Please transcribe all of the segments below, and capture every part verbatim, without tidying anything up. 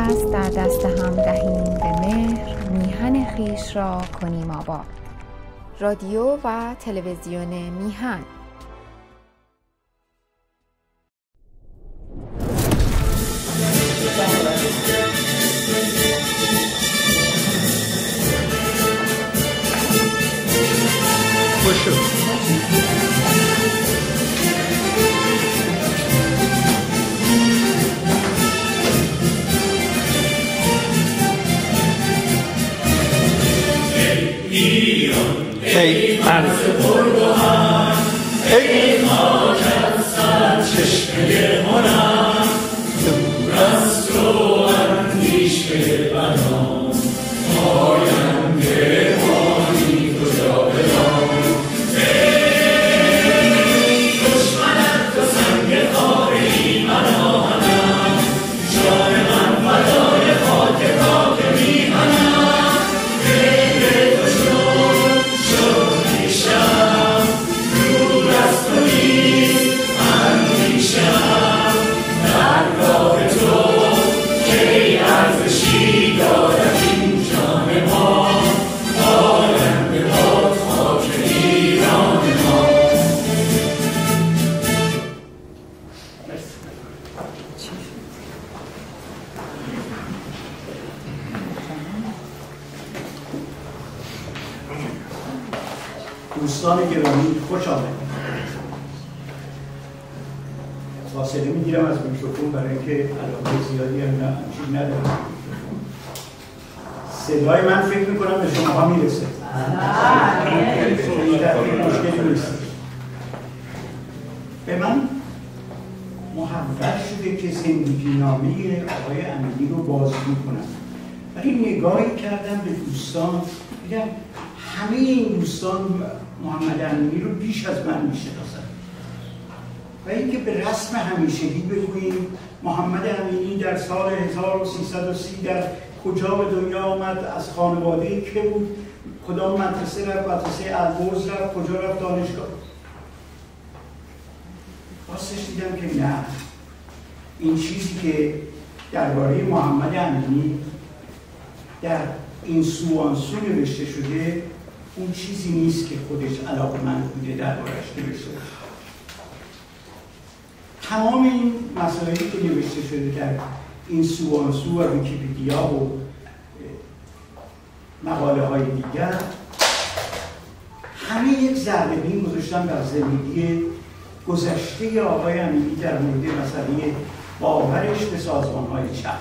دست در دست هم دهیم به مهر، میهن خویش را کنیم آباد. رادیو و تلویزیون میهن. ای مرز بردوان، ای خاک از سر چشمه هنر، دور از تو اندیشه بنام، آینده مانی کجا بدان. ای دشمنت تو سنگ خاره ای من آهنم، جان من فدای خاک خاک میهنم. دوستان گرامی خوش آمدید. فاصله میگیرم از میکروفون برای اینکه علاقه زیادی هم همچین ندارم. صدای من فکر میکنم به شما ها میرسه. مشکلی نیست. به من محول شده که زندگی نامه آقای امینی رو بازگو کنم، ولی نگاهی کردم به دوستان، دیدم همه این دوستان محمد امینی رو بیش از من میشناسن و اینکه به رسم همیشگی بگوییم محمد امینی در سال هزار و سیصد و سی در کجا به دنیا آمد، از خانواده که بود، کدام مدرسه رفت، مدرسه البرز رفت، کجا رفت دانشگاه. راستش دیدم که نه، این چیزی که درباره محمد امینی در این سو آن سو نوشته شده اون چیزی نیست که خودش علاقه‌مند بوده دربارش نوشته باشه. تمام این مسائلی که نوشته شده در این سو آن سو و ویکی‌پدیا و مقاله های دیگر همه یک ذره‌بین گذاشتن بر زندگی گذشته آقای امینی در مورد مسئله باورش به سازمان‌های چپ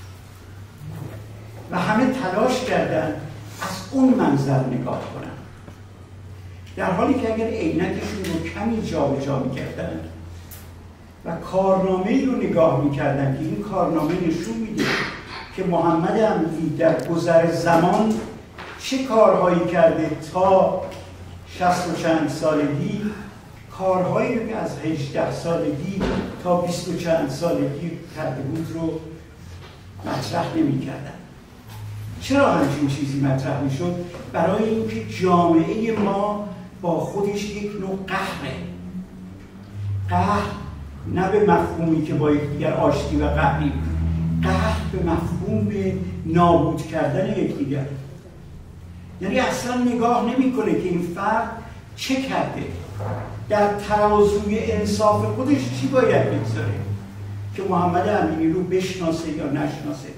و همه تلاش کردن از اون منظر نگاه کنن، در حالی که اگر عینکشون رو کمی جابجا می‌کردن و کارنامه‌ای رو نگاه می‌کردن که این کارنامه نشون میده که محمد امینی در گذر زمان چه کارهایی کرده تا شصت و چند سالگی، کارهایی رو که از هجده سالگی تا بیست و چند سالگی کرده بود رو مطرح نمی‌کردن. چرا همچین چیزی مطرح میشد؟ برای اینکه جامعه ما با خودش یک نوع قهره. قهر نه به مفهومی که با یکدیگر آشتی و قهری، قهر به مفهوم به نابود کردن یکدیگر. یعنی اصلا نگاه نمیکنه که این فرد چه کرده، در ترازوی انصاف خودش چی باید بگذاره که محمد امینی رو بشناسه یا نشناسه.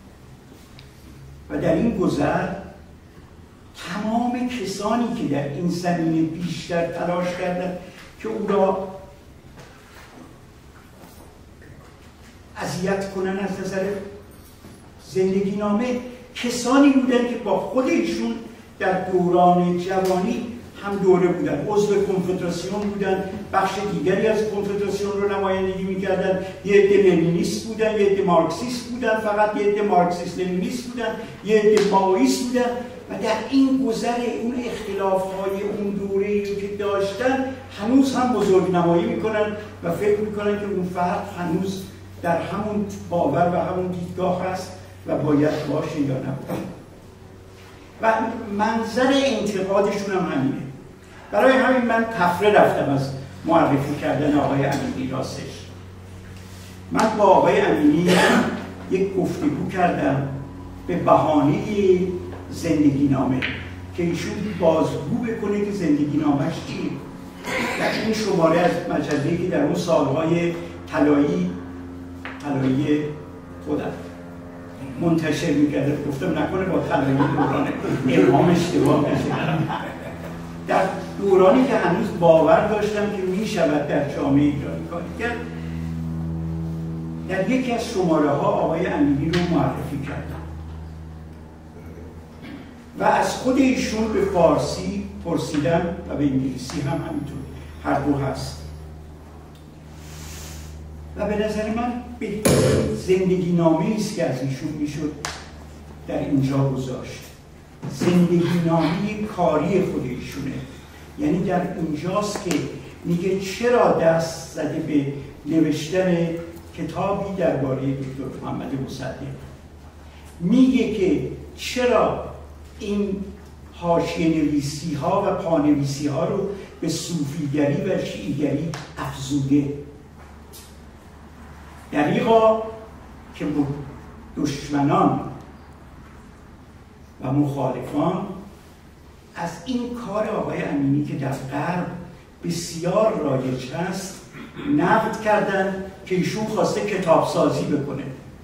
و در این گذر تمام کسانی که در این زمینه بیشتر تلاش کردند که او را اذیت کنن از نظر زندگی نامه، کسانی بودند که با خودشون در دوران جوانی هم دوره بودن، عضو کنفدراسیون بودن، بخش دیگری از کنفدراسیون رو نمایندگی میکردن، یه عده لنینیست بودن، یه عده مارکسیست بودن، فقط یه عده مارکسیست لنینیست بودن، یه عده مائویست بودن و در این گذر اون اختلاف‌های اون دوره‌ای که داشتن هنوز هم بزرگ نمایی میکنن و فکر میکنن که اون فرد هنوز در همون باور و همون دیدگاه هست و باید باشه یا نباشه. و منظر انتقادشون هم همینه. برای همین من تفره رفتم از معرفی کردن آقای امینی راستش. من با آقای امینی یک گفتگو کردم به بهانه زندگی نامه که ایشون بازگو بکنه که زندگی نامش چیه. در این شماره از مجله‌ای که در اون سالهای طلایی طلایی خودم منتشر میکرده، گفتم نکنه با طلایی دوران الهام اشتباه نشه. در دورانی که هنوز باور داشتم که میشود در جامعه ایرانی کاری کرد، در یکی از شماره ها آقای امینی رو معرفی کردم و از خود ایشون به فارسی پرسیدم و به انگلیسی هم همینطور، هر دو هست. و به نظر من بهترین زندگی نامه است که از ایشون میشد در اینجا گذاشت. زندگی نامه کاری خود ایشونه، یعنی در اینجاست که میگه چرا دست زده به نوشتن کتابی درباره دکتر محمد مصدق. میگه که چرا این حاشیه نویسی ها و پانویسی ها رو به صوفیگری و شیعیگری افزوده. دریغا که دشمنان و مخالفان از این کار آقای امینی که در غرب بسیار رایج هست نقد کردن که ایشون خواسته کتابسازی بکنه.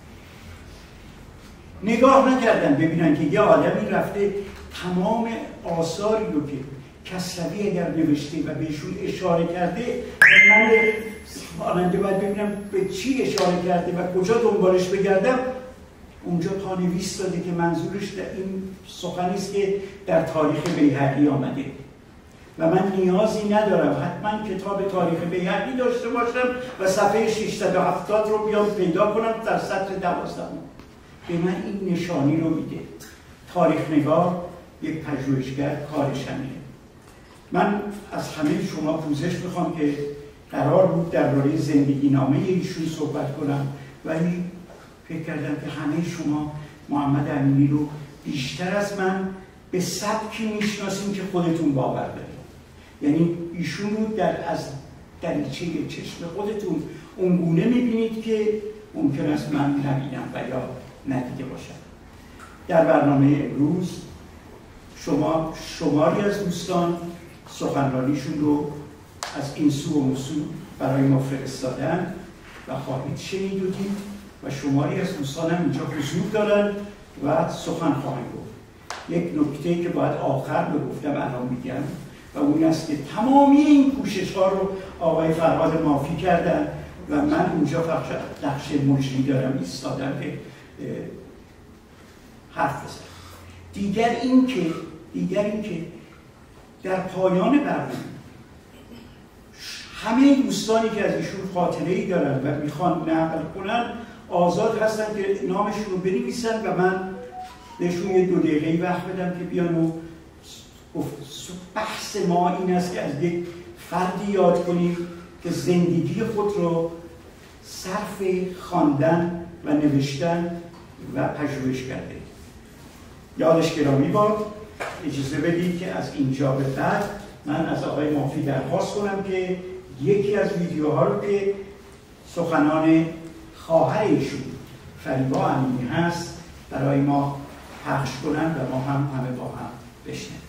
نگاه نکردن ببینن که یه آدمی رفته تمام آثاری رو که کسروی اگر نوشته و بهشون اشاره کرده، من خواننده باید ببینم به چی اشاره کرده و کجا دنبالش بگردم. اونجا پانویس داده که منظورش در این سخنی است که در تاریخ بیهقی آمده و من نیازی ندارم حتما کتاب تاریخ بیهقی داشته باشم و صفحه ششصد و هفتاد رو بیام پیدا کنم در سطر دوازدهم. به من این نشانی رو میده. تاریخ نگار یک پژوهشگر کارش همینه. من از همه شما پوزش میخوام که قرار بود درباره زندگی نامه ایشون صحبت کنم، ولی فکر کردم که همه شما محمد امینی رو بیشتر از من به سبکی میشناسیم که خودتون باور دارید. یعنی ایشون رو در از دریچه چشم خودتون اونگونه میبینید که ممکن است من نبینم و یا ندیده باشم. در برنامه امروز شما شماری از دوستان سخنرانیشون رو از این سو و اون سو برای ما فرستادن و خواهید شنید و دید و شماری از دوستان هم اینجا حضور دارن و سخن خواهند گفت. یک نکته که باید آخر بگفتم الان میگم و اون است که تمامی این کوشش ها رو آقای فرهاد مافی کردن و من اونجا فقط نقش مجری دارم ایستادم که حرف بزنم. دیگر این که دیگر این که در پایان برنامه همه دوستانی که از ایشون خاطره‌ای دارن و میخوان نقل کنن آزاد هستن که نامشون رو بنویسن و من بهشون یه دو دقیقه‌ای وقت بدم که بیان و بحث ما این است که از یک فردی یاد کنیم که زندگی خود رو صرف خواندن و نوشتن و پژوهش کرده. یادش گرامی باد. اجازه بدید که از اینجا به بعد من از آقای مافی درخواست کنم که یکی از ویدیوها رو که سخنان خواهر ایشون فریبا امینی هست برای ما پخش کنن و ما هم همه با هم بشنویم.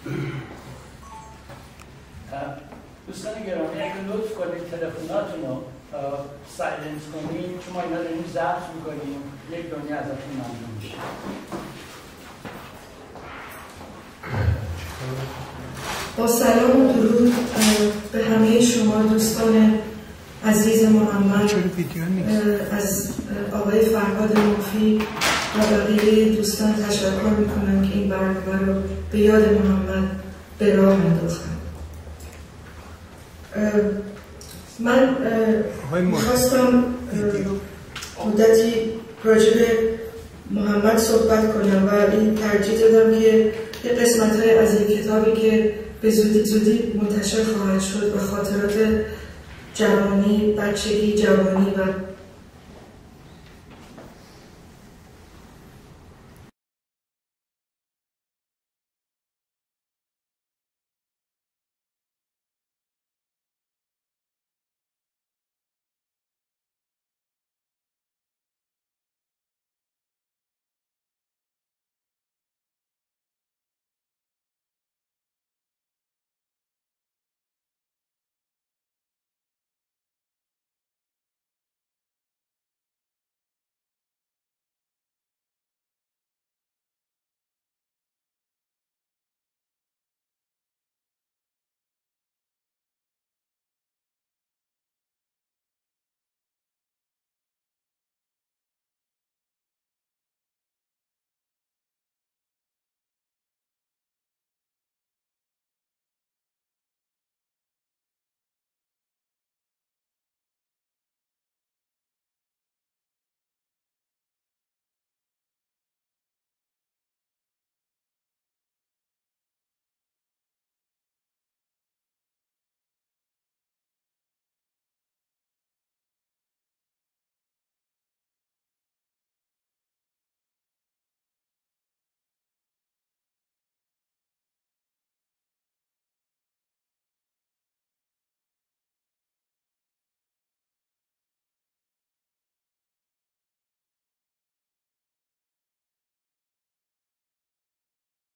دوستان گرامی اگه لطف کنید تلفناتون رو سایلنس کنید چون ما اینا داریم ضبط میکنیم، یک دنیا ازتون ممنون میشه. با سلام و درود به همه شما دوستان عزیز محمد، از آقای فرهاد مافی و بقیه دوستان تشکر میکنم که این برنامه رو به یاد محمد به راه انداختن. من میخواستم مدتی راجع به محمد صحبت کنم و این ترجیح دادم که یه قسمت های از این کتابی که به زودی زودی منتشر خواهد شد و خاطرات جوانی، بچگی، جوانی و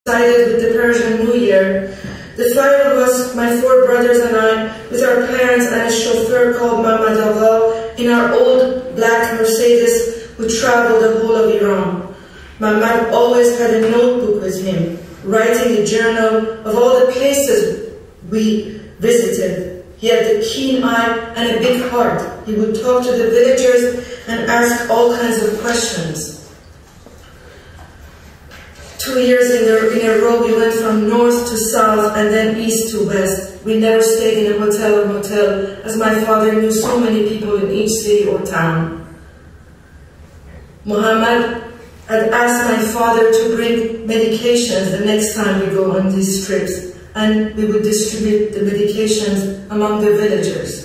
coincided with the Persian New Year. The flight was my four brothers and I, with our parents and a chauffeur called Mohammad Agha, in our old black Mercedes, who traveled the whole of Iran. Mohammad always had a notebook with him, writing a journal of all the places we visited. He had a keen eye and a big heart. He would talk to the villagers and ask all kinds of questions. Two years in a, in a row, we went from north to south and then east to west. We never stayed in a hotel or motel, as my father knew so many people in each city or town. Muhammad had asked my father to bring medications the next time we go on these trips, and we would distribute the medications among the villagers.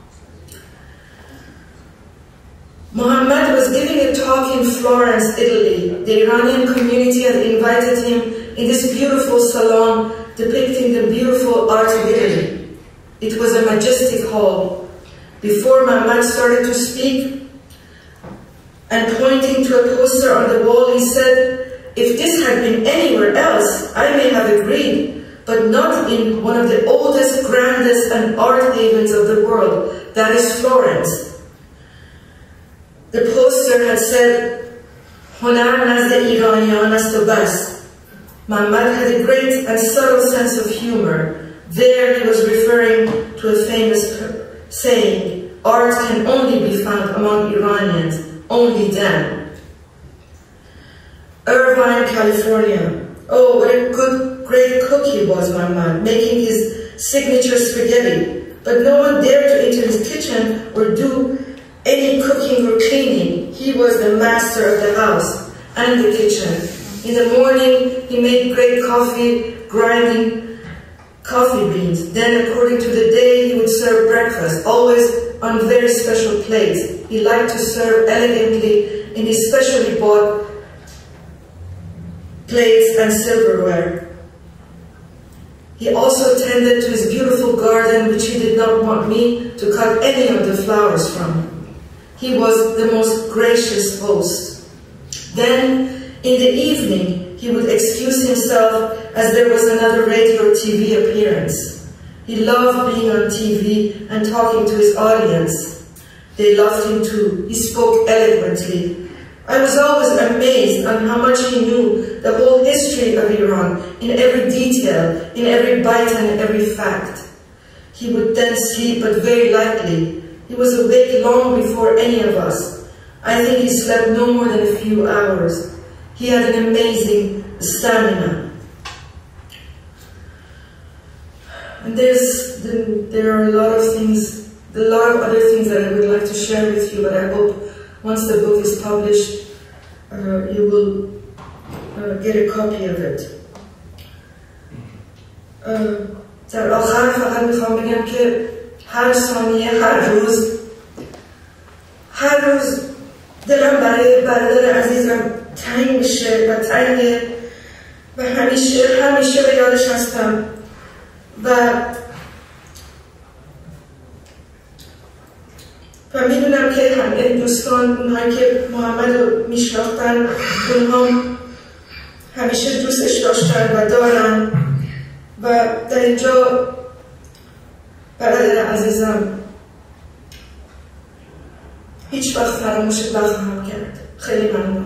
Muhammad was giving a talk in Florence, Italy. The Iranian community had invited him in this beautiful salon depicting the beautiful art of Italy. It was a majestic hall. Before Muhammad started to speak and pointing to a poster on the wall, he said, "If this had been anywhere else, I may have agreed, but not in one of the oldest, grandest, and art havens of the world, that is Florence." The poster had said, "Honar nazd Iraniyan ast o bas." Muhammad had a great and subtle sense of humor. There he was referring to a famous saying, "Art can only be found among Iranians, only them." Irvine, California. Oh, what a good, great cook he was, Muhammad, making his signature spaghetti. But no one dared to enter his kitchen or do any cooking or cleaning. He was the master of the house and the kitchen. In the morning, he made great coffee, grinding coffee beans. Then, according to the day, he would serve breakfast, always on very special plates. He liked to serve elegantly in his specially bought plates and silverware. He also tended to his beautiful garden, which he did not want me to cut any of the flowers from. He was the most gracious host. Then, in the evening, he would excuse himself as there was another radio or T V appearance. He loved being on T V and talking to his audience. They loved him too. He spoke eloquently. I was always amazed on how much he knew the whole history of Iran, in every detail, in every bite and every fact. He would then sleep, but very lightly. He was awake long before any of us. I think he slept no more than a few hours. He had an amazing stamina. And there's, there are a lot of things, a lot of other things that I would like to share with you, but I hope once the book is published, uh, you will uh, get a copy of it. در آخر فقط میخوام بگم که هر ثانیه، هر روز، هر روز دلم برای برادر عزیزم تنگ میشه و تنگه و همیشه همیشه به یادش هستم و و میدونم که همه دوستان، اونهایی که محمد رو میشناختن، اونها همیشه دوستش داشتن و دارن و در اینجا برادر عزیزم هیچ وقت فراموشت نخواهم کرد. خیلی ممنون.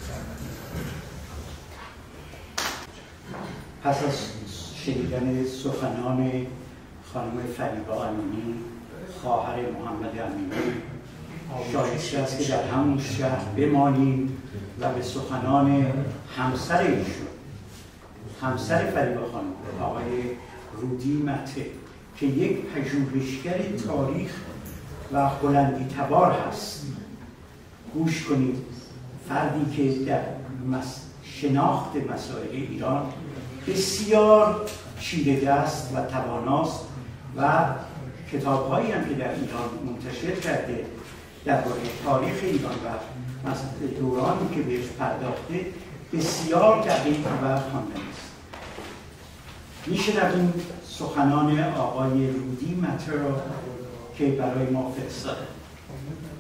پس از شنیدن سخنان خانم فریبا امینی، خواهر محمد امینی، شایسته است که در همون شهر بمانیم و به سخنان همسر ایشون، همسر فریبا خانم، آقای رودی مته، که یک پژوهشگر تاریخ و بلندی تبار هست، گوش کنید. فردی که در شناخت مسائل ایران بسیار چیره دست و تواناست و کتاب‌هایی هم که در ایران منتشر کرده درباره تاریخ ایران و دورانی که بهش پرداخته بسیار دقیق و خواندنی است. میشنویم سخنان آقای رودی مته را که برای ما فرستاده.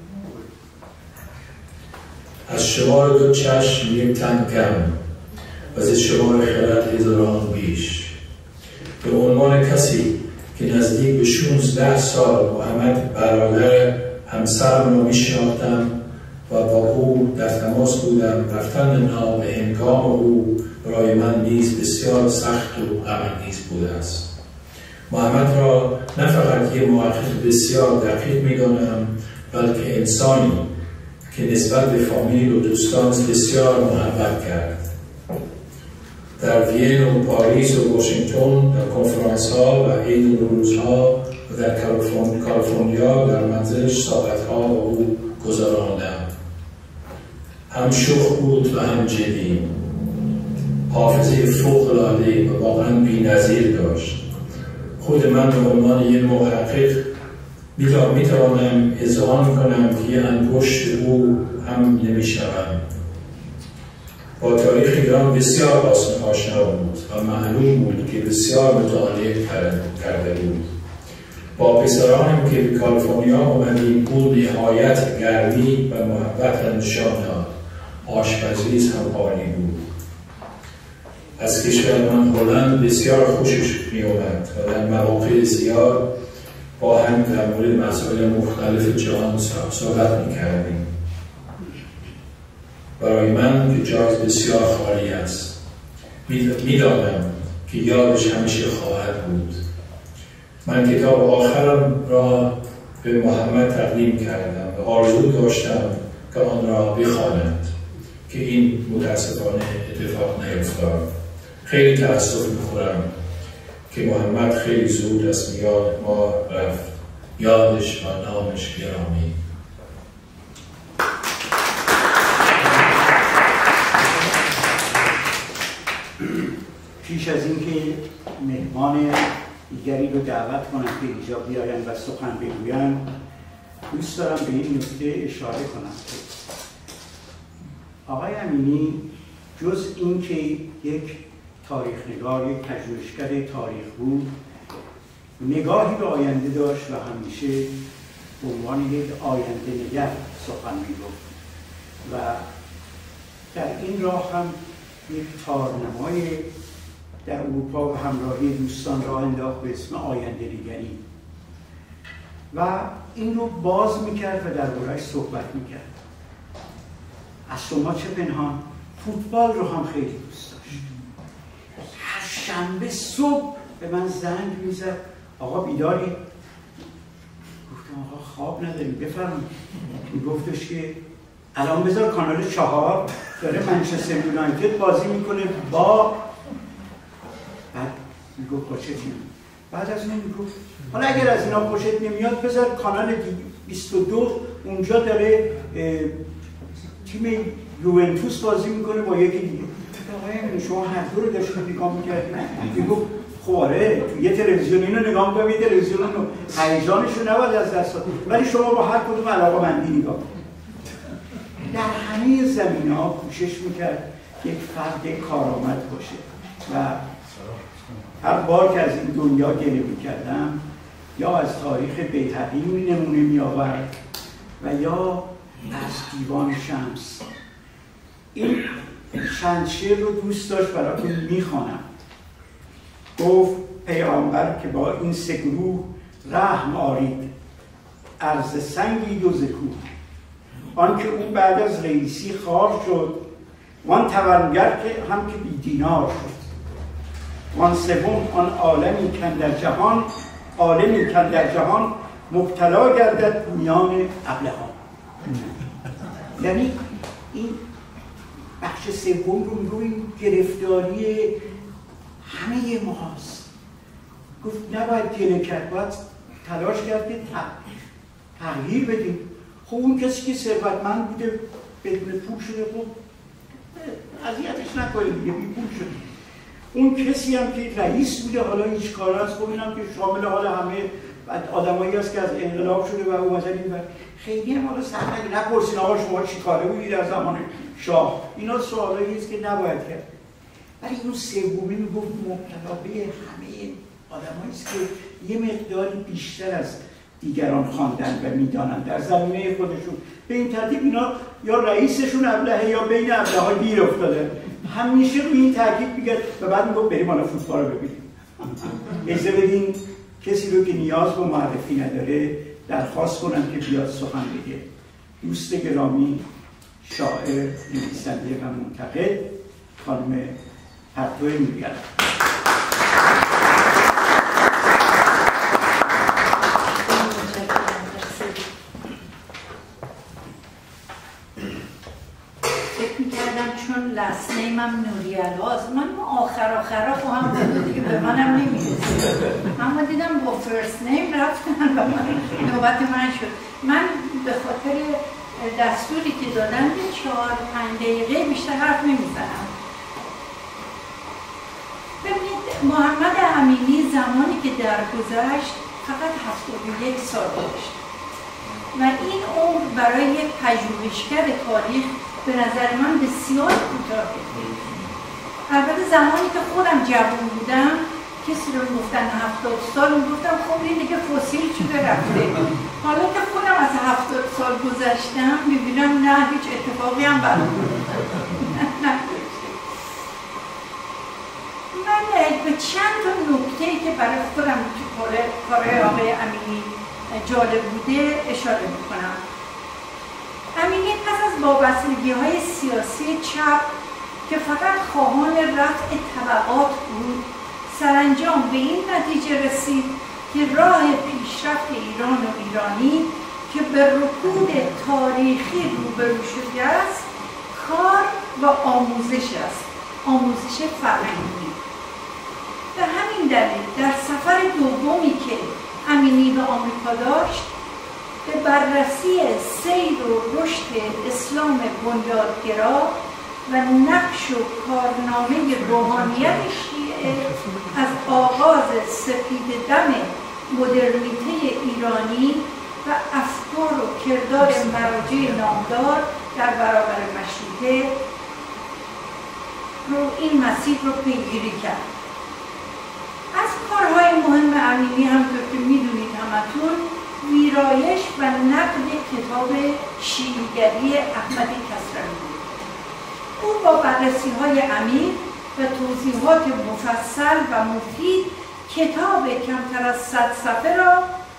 از شمار دو چشم یک تن کم، و از شمار خرد هزاران بیش. به عنوان کسی که نزدیک به شانزده سال محمد برادر همسرم را می‌شناختم و با او در تماس بودم، رفتن نام به هنگام او برای من نیز بسیار سخت و غم‌انگیز بوده است. محمد را نه فقط یک محقق بسیار دقیق می‌دانم، بلکه انسانی که نسبت به فامیل و دوستان بسیار محبت کرد. در وین و پاریس و واشنگتن در کنفرانس ها و عید روزها و در کالیفرنیا در منزلش ساعتها با او گذراندم. هم شوخ بود و هم جدی. حافظه فوق‌العاده و واقعا بی‌نظیر داشت. خود من به عنوان یک محقق میتوانم اذعان کنم که یه انگشت او هم نمیشنوم. با تاریخ ایران بسیار آشنا بود و معلوم بود که بسیار مطالعه کرده بود. با پسرانم که به کالیفرنیا آمدیم او نهایت گرمی و محبت نشان داد. آشپزی هم عالی بود. از کشور من هلند بسیار خوشش می آمد و در مواقع زیاد با هم در مورد مسائل مختلف جهان صحبت می کردیم. برای من که جای بسیار خالی است. میدانم که یادش همیشه خواهد بود. من کتاب آخرم را به محمد تقدیم کردم و آرزو داشتم که آن را بخواند که این متاسفانه اتفاق نیفتاد. خیلی تأسف می‌خورم که محمد خیلی زود از میان ما رفت. یادش و نامش گرامی. پیش از اینکه مهمان دیگری رو دعوت کنم که اینجا بیاین و سخن بگوین، دوست دارم به این نکته اشاره کنم که آقای امینی جز اینکه یک تاریخ نگار، یک پژوهشگر تاریخ بود، نگاهی به آینده داشت و همیشه به عنوان یک آینده نگر سخن می‌گفت و در این راه هم یک تارنمای در اروپا و همراهی دوستان راه انداخت به اسم آینده نگری و این رو باز میکرد و در باره‌اش صحبت میکرد. از شما چه پنهان، فوتبال رو هم خیلی دوست داشت. هر شنبه صبح به من زنگ میزد، آقا بیداری؟ گفتم آقا خواب نداری، بفرمایید. میگفتش که الان بذار کانال چهار داره منچستر یونایتد بازی میکنه با، بعد میگفت با چه تیم؟ بعد از این میگفت حالا اگر از اینا خوشت نمیاد بذار کانال بیست و دو اونجا داره تیم یوونتوس بازی میکنه با یکی دیگه. آقای شما هر دو رو داشتید نگاه میکردید؟ میگفت خب آره تو یه تلویزیون اینو نگاه میکنم، یه تلویزیون رو هیجانش رو نباید از دست داد، ولی شما با هر کدوم علاقه‌مندی نگاه کنید. در همه زمینه‌ها کوشش میکرد یک فرد کارآمد باشه و هر بار که از این دنیا گله میکردم یا از تاریخ بیهقی نمونه میآورد و یا از دیوان شمس. این چند شعر رو دوست داشت براتون میخوانم. گفت پیامبر که با این سه گروه رحم آرید، عرض سنگی دو ز کوه، آنکه او بعد از رئیسی خوار شد، وان توانگر که هم که بی دینار شد، وان سوم آن عالمی کاندر جهان، عالمی کاندر جهان مبتلا گردد میان ابلهان. یعنی این بخش سوم رو میگو این گرفتاری همه ماست. گفت نباید گله کرد، باید تلاش کرد که تغییر بدیم. خب اون کسی که ثروتمند بوده بدون پول شده، خب اذیتش نکنید دیگه، بی پول شده. اون کسی هم که رئیس بوده حالا هیچ کار هست، خب اینم که شامل حال همه آدمایی هست که از انقلاب شده و اومدن این بر خیلی هم حالا سخت نپرسین آقا شما چی کاره بودید در زمان شاه، اینا سوالایی است که نباید کرد. ولی اون سومی میگفت مبتلا به همه آدمایی است که یه مقداری بیشتر از دیگران خواندن و میدانن در زمینه خودشون. به این ترتیب اینا یا رئیسشون ابلهه یا بین ابله‌ها گیر افتاده همیشه روی این تاکید میگه و بعد میگه بریم حالا فوتبال رو ببینیم. اجازه بدین کسی رو که نیاز به معرفی نداره درخواست کنم که بیاد سخن بگه. دوست گرامی، شاعر، نویسنده و منتقد خانم پرتو نوری‌علی. چون لست نیمم نوری‌علی است، من آخر آخر خواهم بود دیگه به منم نمیرسید، اما دیدم با فرست نیم رفتن و من نوبت من شد. من به خاطر دستوری که دادن به چهار پنج دقیقه بیشتر حرف نمیزنم. ببینید محمد امینی زمانی که درگذشت فقط هفتاد و یک سال داشت و این عمر برای یک پژوهشگر تاریخ به نظر من بسیار کوتاهه. البته زمانی که خودم جوان بودم کسی رو گفتن هفتاد سال میگفتم خب این دیگه فسیل شده رفته. حالا که خودم از هفتاد سال گذشتم میبینم نه هیچ اتفاقی هم برام من به چند تا نکته‌ای که برای خودم تو کارهای آقای امینی جالب بوده اشاره میکنم. امینی پس از وابستگی‌های سیاسی چپ که فقط خواهان رفع طبقات بود، سرانجام به این نتیجه رسید که راه پیشرفت ایران و ایرانی که به رکود تاریخی روبرو شده است، کار و آموزش است، آموزش فرهنگی. به همین دلیل در سفر دومی که امینی به آمریکا داشت، به بررسی سیر و رشد اسلام بنیادگرا و نقش و کارنامه روحانیت شیعه از آغاز سپید دم مدرنیته ایرانی و افکار و کردار مراجع نامدار در برابر مشروطه رو این مسیر رو پیگیری کرد. از کارهای مهم امینی همطور که میدونید همتون ویرایش و نقد کتاب شیعیگری احمد کسروی بود. او با بررسی های عمیق و توضیحات مفصل و مفید کتاب کمتر از صد صفحه را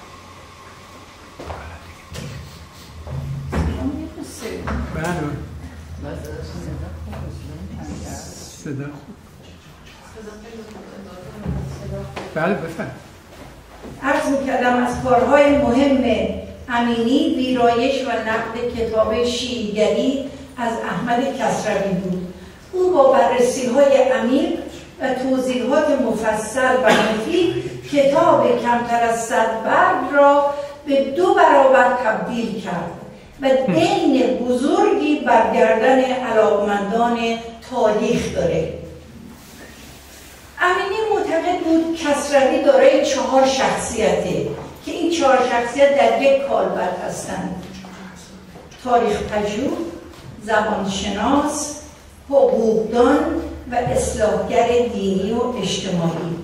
بله بفرم عرض میکردم از کارهای مهم امینی ویرایش و نقد کتاب شیعیگری از احمد کسروی بود. او با بررسی های عمیق و توضیحات مفصل و مفید کتاب کمتر از صد برگ را به دو برابر تبدیل کرد و دین بزرگی بر گردن علاقمندان تاریخ داره. امینی معتقد بود کسروی دارای چهار شخصیته که این چهار شخصیت در یک کالبد هستند: تاریخ پژوه، زبانشناس، حقوقدان و اصلاحگر دینی و اجتماعی.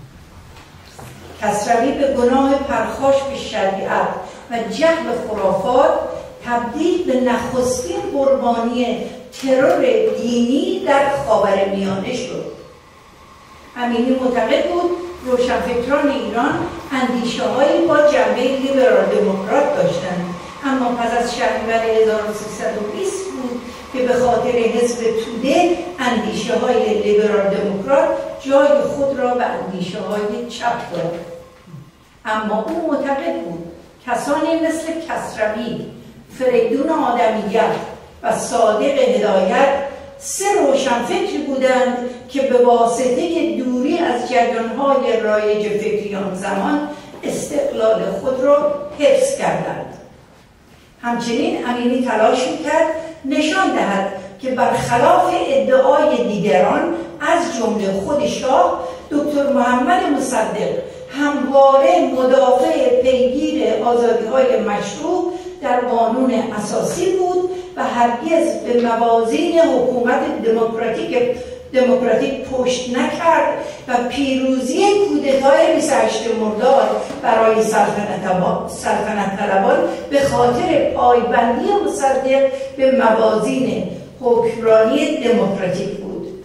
کسروی به گناه پرخاش به شریعت و جهل خرافات تبدیل به نخستین قربانی ترور دینی در خاورمیانه شد. امینی معتقد بود روشنفکران ایران اندیشه هایی با جنبه لیبرال دموکرات داشتند، اما پس از شهریور هزار و سیصد و بیست بود که به خاطر حزب توده اندیشه های لیبرال دموکرات جای خود را به اندیشه های چپ داد. اما او معتقد بود کسانی مثل کسروی، فریدون آدمیت و صادق هدایت سه روشنفکر بودند که به واسطه دوری از جریان‌های رایج فکری آن زمان استقلال خود را حفظ کردند. همچنین امینی تلاش می‌کرد نشان دهد که برخلاف ادعای دیگران از جمله خود شاه، دکتر محمد مصدق همواره مدافع پیگیر آزادی‌های مشروع در قانون اساسی بود و هرگز به موازین حکومت دموکراتیک دموکراتیک پشت نکرد و پیروزی کودتای بیست و هشتم مرداد برای سلطنت طلبان به خاطر پایبندی مصدق به موازین حکمرانی دموکراتیک بود.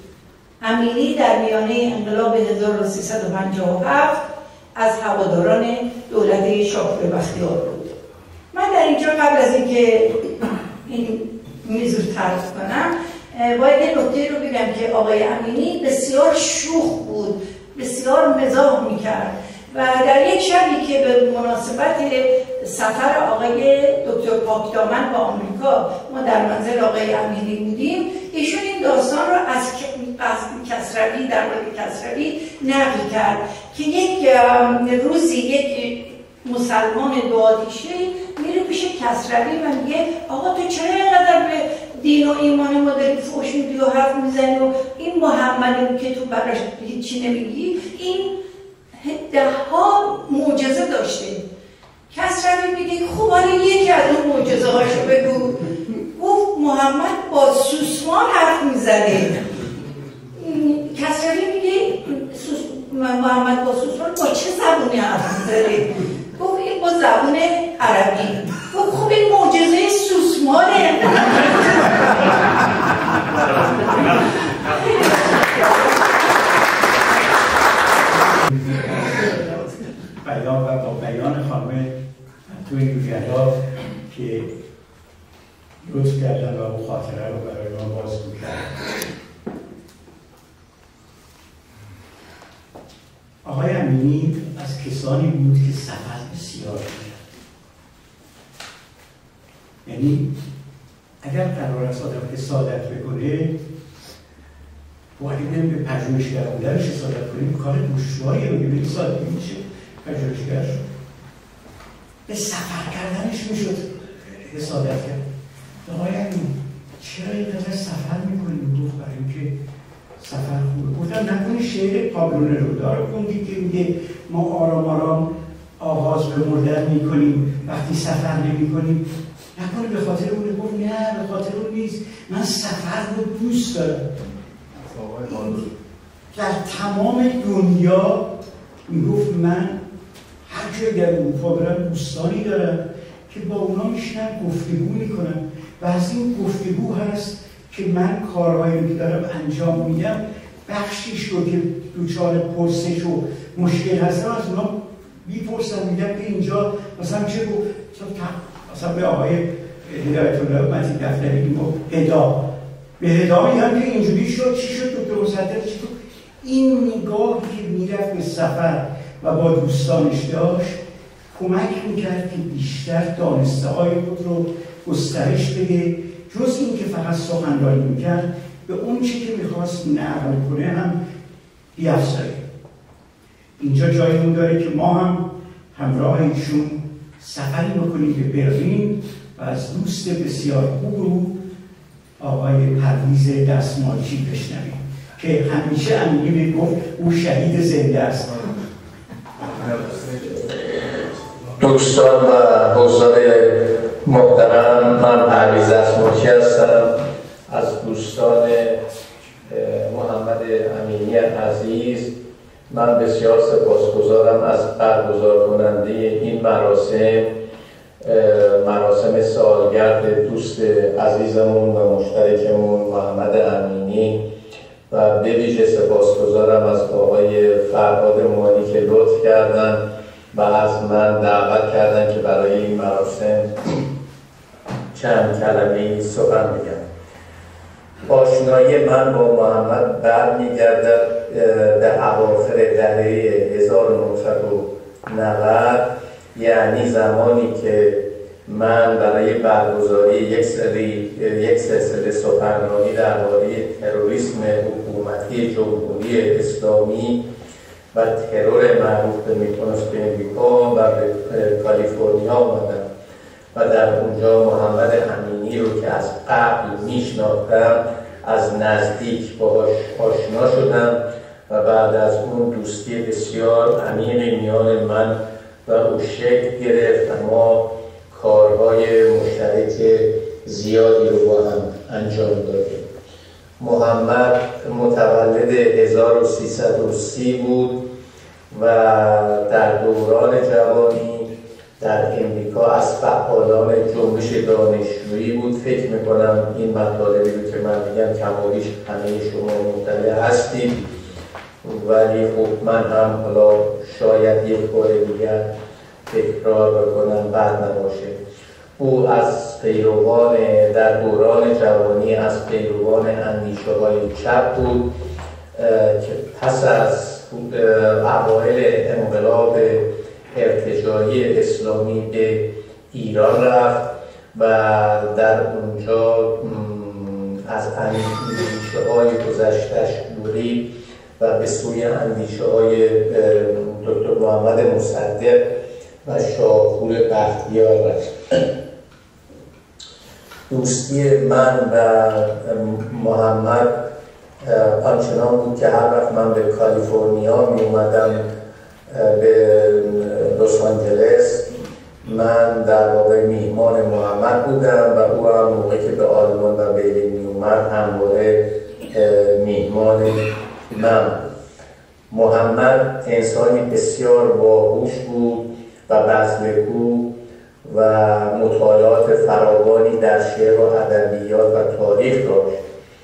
امینی در میانه انقلاب هزار و سیصد و پنجاه و هفت از هواداران دولت شاپور بختیار بود. من در اینجا قبل از اینکه این میز رو طرح کنم باید یه نکته رو بگم که آقای امینی بسیار شوخ بود، بسیار مزاح میکرد و در یک شبی که به مناسبت سفر آقای دکتر پاکدامن به آمریکا ما در منزل آقای امینی بودیم، ایشون این داستان رو از کسروی در مورد کسروی نقل کرد که یک روزی یک مسلمان دعاتیشه میره پیش کسروی و میگه آقا تو چرا اینقدر به دین و ایمان ما داری فوش میدی و حرف میزنی و این محمدی که تو براش هیچی نمیگی این ده ها معجزه داشته. کسروی میگه خب حالا یکی از اون معجزه هاشو بگو. گفت محمد با سوسمار حرف میزنه. کسروی میگه محمد با سوسمار با چه زبونی حرف میزنه؟ گفت این با زبون عربی. گفت خب این معجزه سوسماره. بیان و با بیان خانم توی یوگلا که لطف کردن و اون خاطره رو برای ما باز می‌کردن. آقای امینی از کسانی بود که سفر بسیار کرد. یعنی اگر قرار است آدم حسادت بکنه باید نمی به پژوهشگر بودنش حسادت کنیم، کار دشواریه. میگه به سادگی میشه پژوهشگر شد، به سفر کردنش میشد حسادت کرد. آقای امینی چرا اینقدر سفر میکنیم؟ گفت برای اینکه سفر خوبه. گفتم نکنی شعر پابلو نرودا رو خوندی که میگه ما آرام آرام آغاز به مردن میکنیم وقتی سفر نمیکنیم؟ نکنی به خاطر اونه؟ گفت نه به خاطر اون نیست، من سفر رو دوست دارم. در تمام دنیا میگفت من هر جای در اروپا برم دوستانی دارم که با اونا میشنم گفتگو میکنم و از این گفتگو هست که من کارهایی که دارم انجام میدم بخشیش رو که دوچار پرسش و مشکل هستم از اونا میپرسم، میگم که اینجا مثلا چه بود؟ مثلا به آقای هدایت الله متین دفتری میگم هدا به هدا میگم که اینجوری شد، چی شد دکتر مصدق چی شد؟ این نگاهی که میرفت به سفر و با دوستانش داشت کمک میکرد که بیشتر دانسته های خود رو گسترش بده، جز این که فقط سخنرانی میکرد به اون چی که میخواست نقل کنه هم بیافزایه. اینجا جایمون داره که ما هم همراه ایشون سفری بکنیم به برلین و از دوست بسیار خوب رو آقای پرویز دستمالچی بشنویم که همیشه امینی میگفت او شهید زنده است. دوستان و حضار محترم، من پرویز دستمالچی هستم از دوستان محمد امینی عزیز. من بسیار سپاسگزارم از برگزار کننده این مراسم، مراسم سالگرد دوست عزیزمون و مشترکمون محمد امینی، و به ویژه سپاسگزارم از آقای فرهاد مانی که لطف کردن و از من دعوت کردن که برای این مراسم چند کلمه سخن بگم. آشنایی من با محمد برمیگردد در اواخر دهه هزار و نهصد و نود، یعنی زمانی که من برای برگزاری یک سری یک سلسله سخنرانی درباره تروریسم حکومتی جمهوری اسلامی و ترور معروف به میکنوس به امریکا و به کالیفرنیا آمدم و در اونجا محمد امینی رو که از قبل میشناختم از نزدیک باهاش آشنا شدم و بعد از اون دوستی بسیار عمیق میان من و او شکل گرفت و ما کارهای مشترک زیادی رو با هم انجام دادیم. محمد متولد هزار و سیصد و سی بود و در دوران جوانی در امریکا از فعالان جنبش دانشجویی بود. فکر میکنم این مطالبی رو که من میگم کمابیش همه شما مطلع هستید، ولی خب من هم حالا شاید یک بار دیگر تکرار بکنم بد نباشه. او از پیروان در دوران جوانی از پیروان اندیشه های چپ بود که پس از اوایل انقلاب ارتجاعی اسلامی به ایران رفت و در اونجا از اندیشه های گذشتش دوری و به سوی اندیشه های دکتر محمد مصدق و شاپور بختیار رفت. دوستی من و محمد آنچنان بود که هر وقت من به کالیفرنیا می اومدم به لس آنجلس، من در واقع میهمان محمد بودم و او هم موقعی که به آلمان و برلین می اومد همواره میهمان من. محمد انسانی بسیار باهوش بود و بذل‌گو و مطالعات فراوانی در شعر و ادبیات و تاریخ داشت.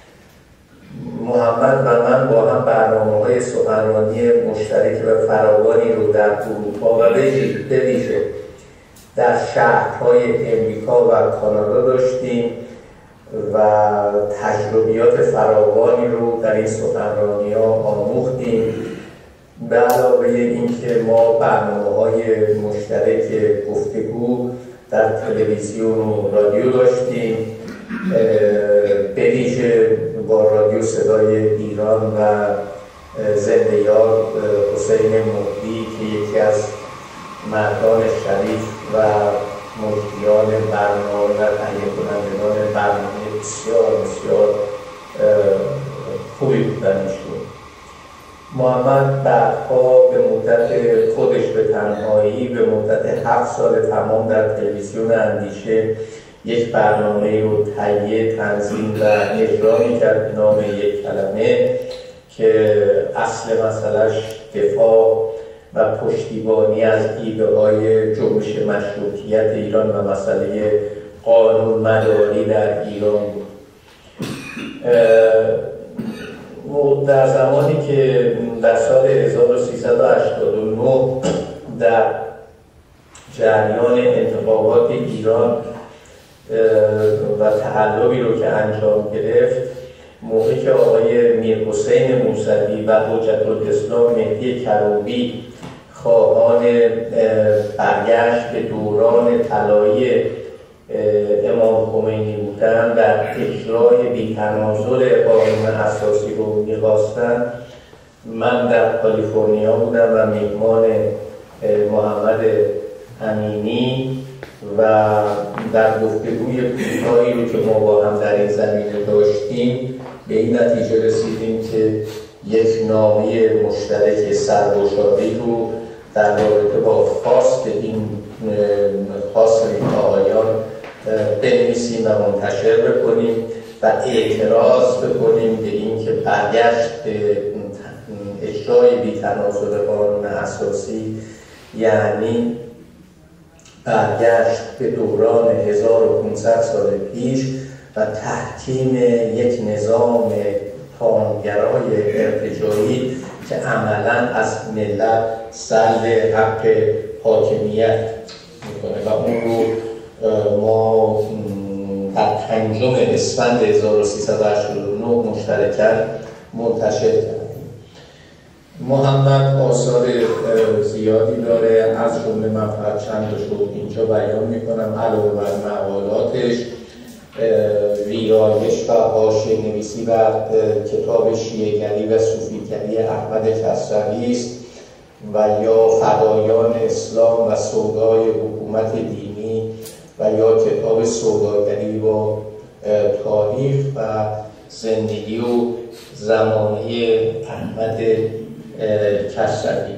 محمد و من با هم برنامه‌های سخنرانی مشترک و فراوانی رو در اروپا و به ویژه در شهرهای امریکا و کانادا داشتیم و تجربیات فراوانی رو در این سخنرانی‌ها آموختیم. به علاوه اینکه ما برنامه‌های مشترک گفتگو در تلویزیون و رادیو داشتیم، به ویژه با رادیو صدای ایران و زنده یاد حسین مهدی که یکی از مردان شریف و مجریان برنامه و تهیه کنندگان برنامه بسیار بسیار خوبی بودنشون. محمد بعدها به مدت خودش به تنهایی به مدت هفت سال تمام در تلویزیون اندیشه یک برنامه رو تهیه، تنظیم و اجرا می‌کرد به نام یک کلمه که اصل مسئلهش دفاع و پشتیبانی از ایده‌های جنبش مشروطیت ایران و مسئله قانون مداری در ایران بود. در زمانی که در سال هزار و سیصد و هشتاد و نه در جریان انتخابات ایران و تحلبی رو که انجام گرفت، موقعی که آقای میرحسین موسوی و حجت الاسلام مهدی کروبی خواهان برگشت به دوران طلایی امام خمینی بودن در اجرای بی‌تنازل قانون اساسی رو می‌خواستن، من در کالیفرنیا بودم و میهمان محمد امینی و در گفتگوی کوتاهی رو که ما با هم در این زمینه داشتیم به این نتیجه رسیدیم که یک نامه مشترک سرگشاده‌ای رو در رابطه با خواست این خواست این آقایان بنویسیم و منتشر بکنیم و اعتراض بکنیم به این که برگشت به اجرای بی‌تنازل قانون اساسی یعنی برگشت به دوران هزار و پانصد سال پیش و تحکیم یک نظام تامگرای ارتجاعی که عملاً از ملت سلب حق حاکمیت میکنه و اون رو ما در پنجم اسفند هزار و سیصد و هشتاد و نه مشترکاً منتشر کردیم. محمد آثار زیادی داره، از جمله من فقط چند تاشو اینجا بیان میکنم. علاوه بر مقالاتش، ویرایش و حاشیه نویسی و کتاب شیعه‌گری و صوفیگری احمد کسروی است و یا فدایان اسلام و سودای حکومت دینی و یا کتاب سوداگری با تاریخ و زندگی و زمانه احمد کسروی.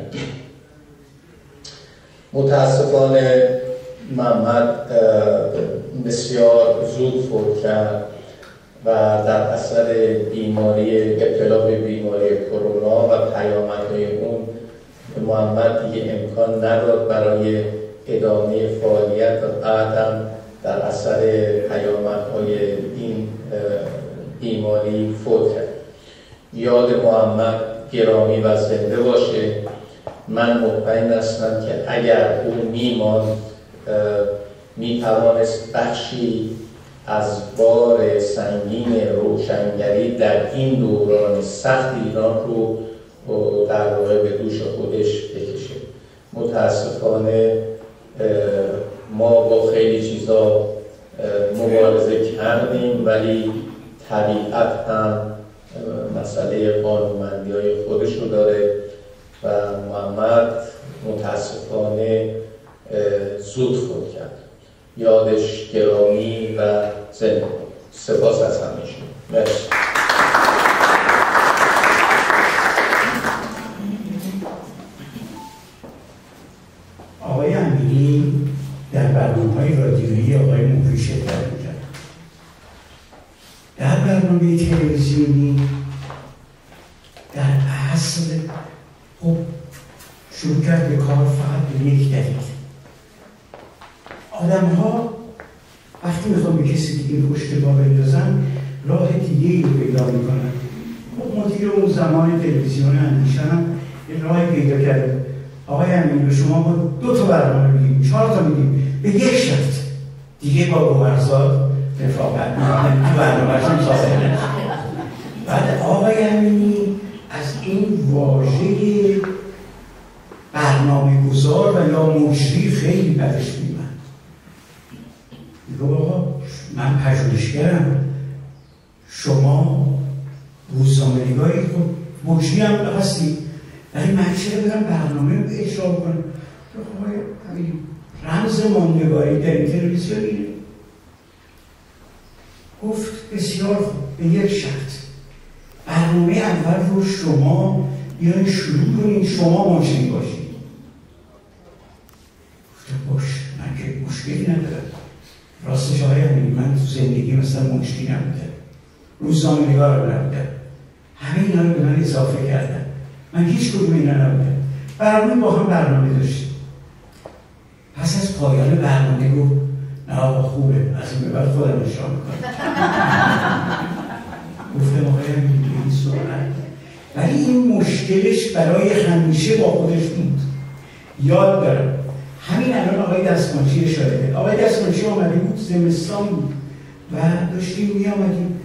متاسفانه محمد بسیار زود فوت کرد و در اثر بیماری ابتلا به بیماری کرونا و پیامدهای اون محمد دیگه امکان نداد برای ادامه فعالیت و بعدم در اثر پیامدهای این بیماری فوت کرد. یاد محمد گرامی و زنده باشه. من مطمئن هستم که اگر او میماند میتوانست بخشی از بار سنگین روشنگری در این دوران سخت ایران رو در واقع به دوش خودش بکشه. متاسفانه ما با خیلی چیزا مبارزه کردیم، ولی طبیعت هم مسئله قانونمندی های خودش رو داره و محمد متاسفانه زود فوت کرد. یادش گرامی و زنده. سپاس از همه‌شون. مرسی. آقای امینی در برنامه‌های رادیویی آقای موفی شرکت می‌کرد. در برنامه تلویزیونی در اصل خب شروع کرد به کار فقط به یک دلیل. آدم‌ها وقتی میخوام به کسی دیگه اشتباه بندازن راه دیگه‌ای رو پیدا میکنن. خب مدیر اون زمان تلویزیون اندیشه هم یه راهی پیدا کرده. آقای امین به شما ما دو تا برنامه میدیم، چهار تا میدیم به یک شرط دیگه با گوهرزاد رفاقت میکنن تو برنامه‌شون ظاهر نشه. بعد آقای امینی از این واژه برنامه گذار و یا مجری خیلی بدش می‌آمد. میگه آقا من پژوهشگرم، شما روزنامه‌نگاری خب مجری هم هستی، ولی من چرا برم برنامه رو اجرا کنم؟ آقای امینی رمز ماندگاری در این تلویزیون اینه. گفت بسیار خوب، به یک شرط برنامه اول رو شما بیاین شروع کنین، شما مجری باشید. گفتم باش، من که مشکلی ندارم. راستش آقای امینی من تو زندگی مثلا مجری نبودم، روزنامه‌نگار رو نبودم، همه اینا رو به من اضافه کردن. من هیچ کدوم اینا نبودم. برنامه با هم برنامه داشتیم. پس از پایان برنامه گفت نه آقا خوبه، از این به بعد خودم اجرا میکنم. گفتم آقای امینی این سرعت، ولی این مشکلش برای همیشه با خودش بود. یاد دارم همین الان آقای دستمانچی اشاره کرد. آقای دستمانچی آمده بود، زمستان بود و داشتیم می آمدیم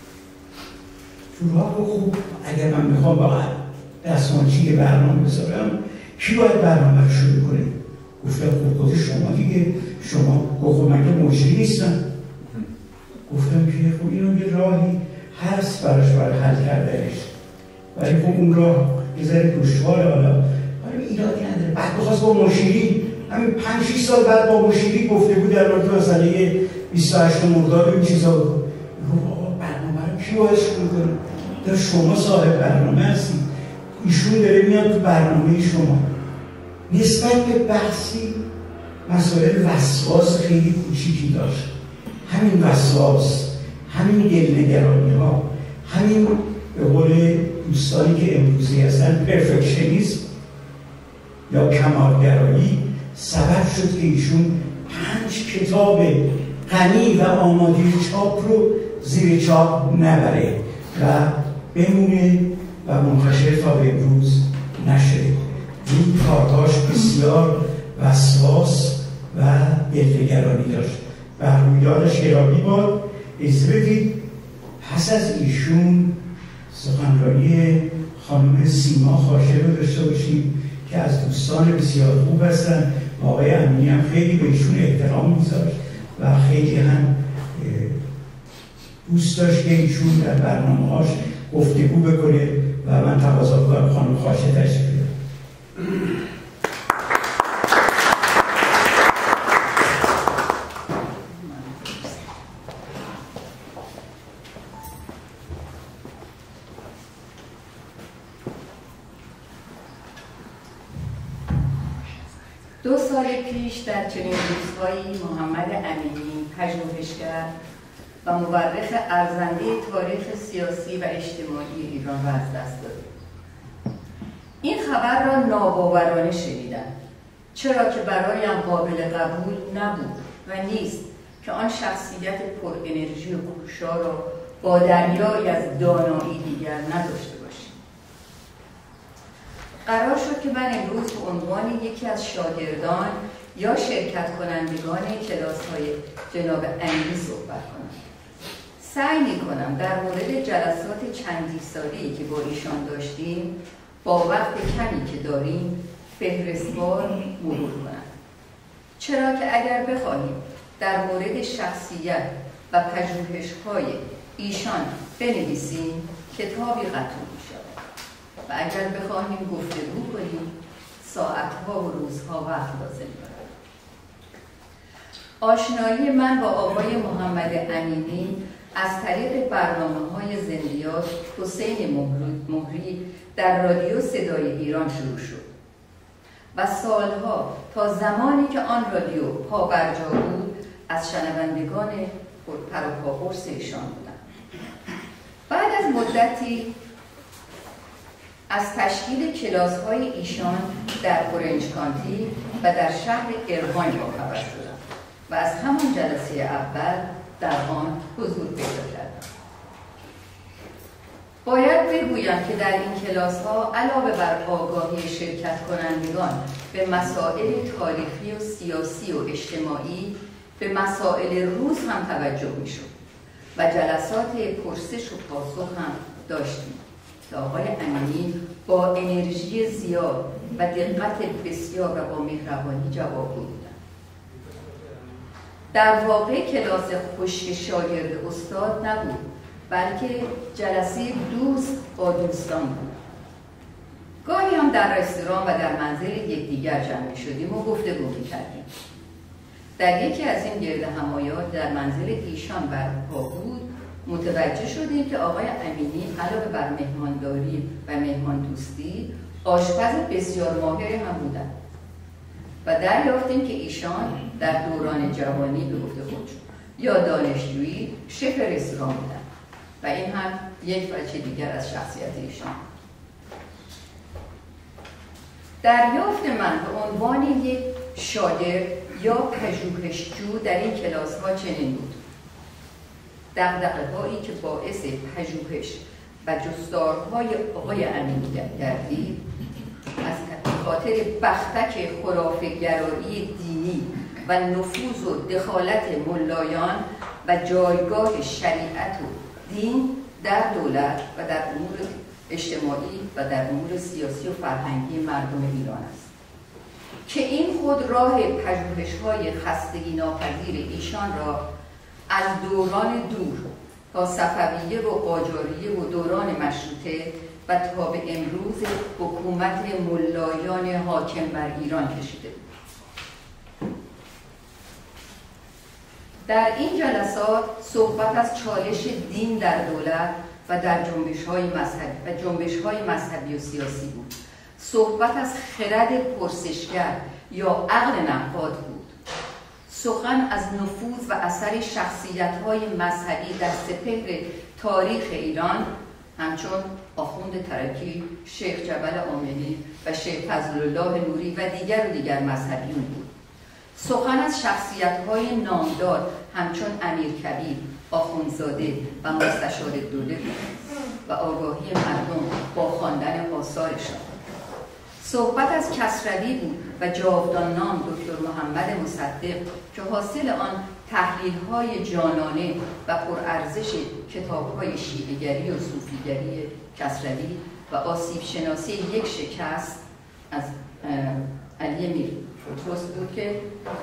تو راه. خوب اگر من میخوام واقعا دستمانچی برنامه بذارم کی باید برنامه رو شروع کنه؟ گفتم خب خود شما دیگه، شما گفت من که مجری نیستم. گفتم که خب اینو یه راهی هست براش برای حل کردنش، ولی خب اون راه یه ذره دشواره. حالا ولی ایرادی نداره. بعد بخواست با مشیری همین پنج شش سال بعد با مشیری گفته بود در مورد مسئله بیست و هشت مرداد این چیزا بود. گفت آقا برنامه رو کی باید شروع کنه؟ در شما صاحب برنامه هستید، ایشون داره میاد تو برنامه شما. نسبت به بحثی مسائل وسواس خیلی کوچیکی داشت. همین وسواس، همین دلنگرانی ها، همین به قول دوستانی که امروزی هستن پرفکشنیسم یا کمالگرایی سبب شد که ایشون پنج کتاب غنی و آماده چاپ رو زیر چاپ نبره و بمونه و منتشر تا به امروز نشده. این کارهاش بسیار وسواس و دلنگرانی داشت. برنامه‌دارش گرامی باد. اجازه بدید پس از ایشون سخنرانی خانم سیما خاشه رو داشته باشیم که از دوستان بسیار خوب هستن. آقای امینی هم خیلی به ایشون احترام می‌ذاشت و خیلی هم دوست داشت که ایشون در برنامه‌هاش گفتگو بکنه و من تقاضا می‌کنم خانم خاشه تشریف بیارن. دو سال پیش در چنین روزهایی محمد امینی پژوهشگر و مورخ ارزنده تاریخ سیاسی و اجتماعی ایران را از دست داد. این خبر را ناباورانه شنیدم. چرا که برایم قابل قبول نبود و نیست که آن شخصیت پر انرژی و کوشا را با دریایی از دانایی دیگر نداشته باشیم. قرار شد که من امروز به عنوان یکی از شاگردان یا شرکت کنندگان کلاس‌های جناب امینی صحبت کنم. سعی می‌کنم در مورد جلسات چندی ساله‌ای که با ایشان داشتیم با وقت کمی که داریم فهرستوار مرور کنم. چرا که اگر بخواهیم در مورد شخصیت و پژوهش‌های ایشان بنویسیم کتابی قطور می‌شود و اگر بخواهیم گفتگو کنیم ساعت‌ها و روزها وقت لازم دارد. آشنایی من با آقای محمد امینی از طریق برنامه‌های زندیات حسین مهری در رادیو صدای ایران شروع شد و سالها تا زمانی که آن رادیو پا برجا بود از شنوندگان پروپاقرص ایشان بودم. بعد از مدتی از تشکیل کلاس‌های ایشان در اورنج کانتی و در شهر ایروان با خبر شدم و از همان جلسه اول در آن حضور پیدا کردم. باید بگویم که در این کلاس‌ها علاوه بر آگاهی شرکت کنندگان به مسائل تاریخی و سیاسی و اجتماعی به مسائل روز هم توجه می‌شد و جلسات پرسش و پاسخ هم داشتیم که آقای امینی با انرژی زیاد و دقت بسیار و با مهربانی جواب بودند. در واقع کلاس خشک شاگرد استاد نبود بلکه جلسه دوست با دوستان بود. گاهی هم در رستوران و در منزل یکدیگر جمع شدیم و گفتگو می‌کردیم. در یکی از این گرد همایات در منزل ایشان برپا بود متوجه شدیم که آقای امینی علاوه بر مهمانداری و مهمان دوستی آشپز بسیار ماهر هم بودند و دریافتیم که ایشان در دوران جوانی به گفته خودشون یا دانشجویی شف رستوران بودند و این هم یک وجه دیگر از شخصیت ایشان. دریافت من به عنوان یک شاگرد یا پژوهشجو در این کلاس ها چنین بود: دغدغه هایی که باعث پژوهش و جستارهای آقای امینی گردید از خاطر بختک خرافه‌گرایی دینی و نفوذ و دخالت ملایان و جایگاه شریعت و دین در دولت و در امور اجتماعی و در امور سیاسی و فرهنگی مردم ایران است که این خود راه پژوهش‌های خستگی ناپذیر ایشان را از دوران دور تا صفویه و قاجاریه و دوران مشروطه و تا به امروز حکومت ملایان حاکم بر ایران کشیده بود. در این جلسات صحبت از چالش دین در دولت و در جنبش‌های مذهبی و جنبش‌های مذهبی و سیاسی بود. صحبت از خرد پرسشگر یا عقل نقاد بود. سخن از نفوذ و اثر شخصیت‌های مذهبی در سپهر تاریخ ایران همچون آخوند ترکی، شیخ جبل عاملی و شیخ فضلالله نوری و دیگر و دیگر مذهبیون بود. سخن از شخصیت‌های نامدار همچون امیرکبیر، آخوندزاده و مستشار دوله بود و آگاهی مردم با خواندن آثارشان. صحبت از کسروی بود و جاودان نام دکتر محمد مصدق که حاصل آن تحلیل‌های جانانه و پرارزش کتاب‌های شیعه‌گری و صوفیگری کسروی و آسیب شناسی یک شکست از علی میر فتروس بود که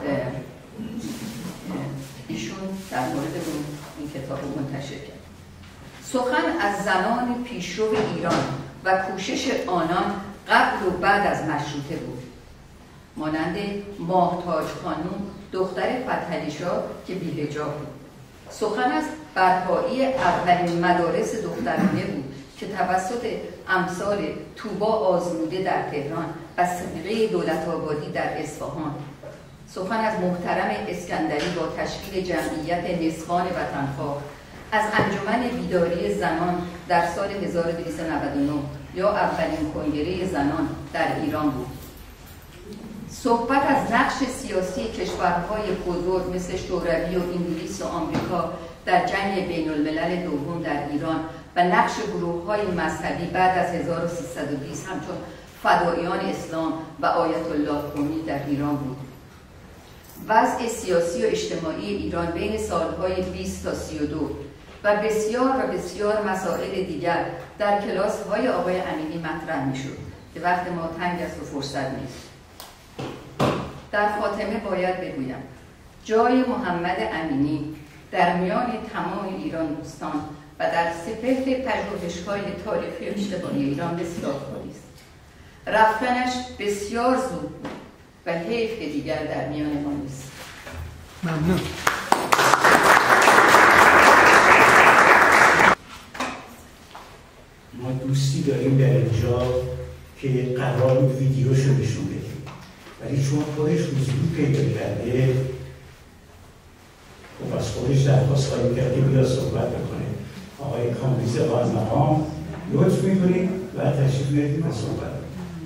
ایشون در مورد این کتاب رو منتشر کرد. سخن از زنان پیشرو ایران و کوشش آنان قبل و بعد از مشروطه بود، مانند ماهتاج خانم دختر فتحعلی شاه که بی‌حجاب بود. سخن از برپایی اولین مدارس دخترانه بود که توسط امثال طوبا آزموده در تهران و صدیقه دولت آبادی در اصفهان. سخن از محترم اسکندری با تشکیل جمعیت نسوان وطنخواه، از انجمن بیداری زنان در سال هزار و دویست و نود و نه یا اولین کنگره زنان در ایران بود. صحبت از نقش سیاسی کشورهای بزرگ مثل شوروی و انگلیس و آمریکا در جنگ بین الملل دوم در ایران و نقش گروه‌های مذهبی بعد از هزار و سیصد و بیست همچون فداییان اسلام و آیت الله خمینی در ایران بود. وضع سیاسی و اجتماعی ایران بین سالهای بیست تا سی و دو و بسیار و بسیار مسائل دیگر در کلاس‌های آقای امینی مطرح می‌شد که وقت ما تنگ است و فرصت نیست. در خاتمه باید بگویم جای محمد امینی در میان تمام ایران دوستان و در سپهر پژوهش‌های تاریخی و اجتماعی ایران بسیار خالی است. رفتنش بسیار زود بود و حیف که دیگر در میان ما نیست. ممنون. ما دوستی داریم در اینجا که قرار بود ویدیوشو نشون بدیم، ولی چون خودش حضور پیدا کرده خب از خودش درخواست خواهیم کرد که بیا صحبت بکنه. آقای کامبیز قائم‌مقام لطف می‌کنید و تشریف میارید و صحبت.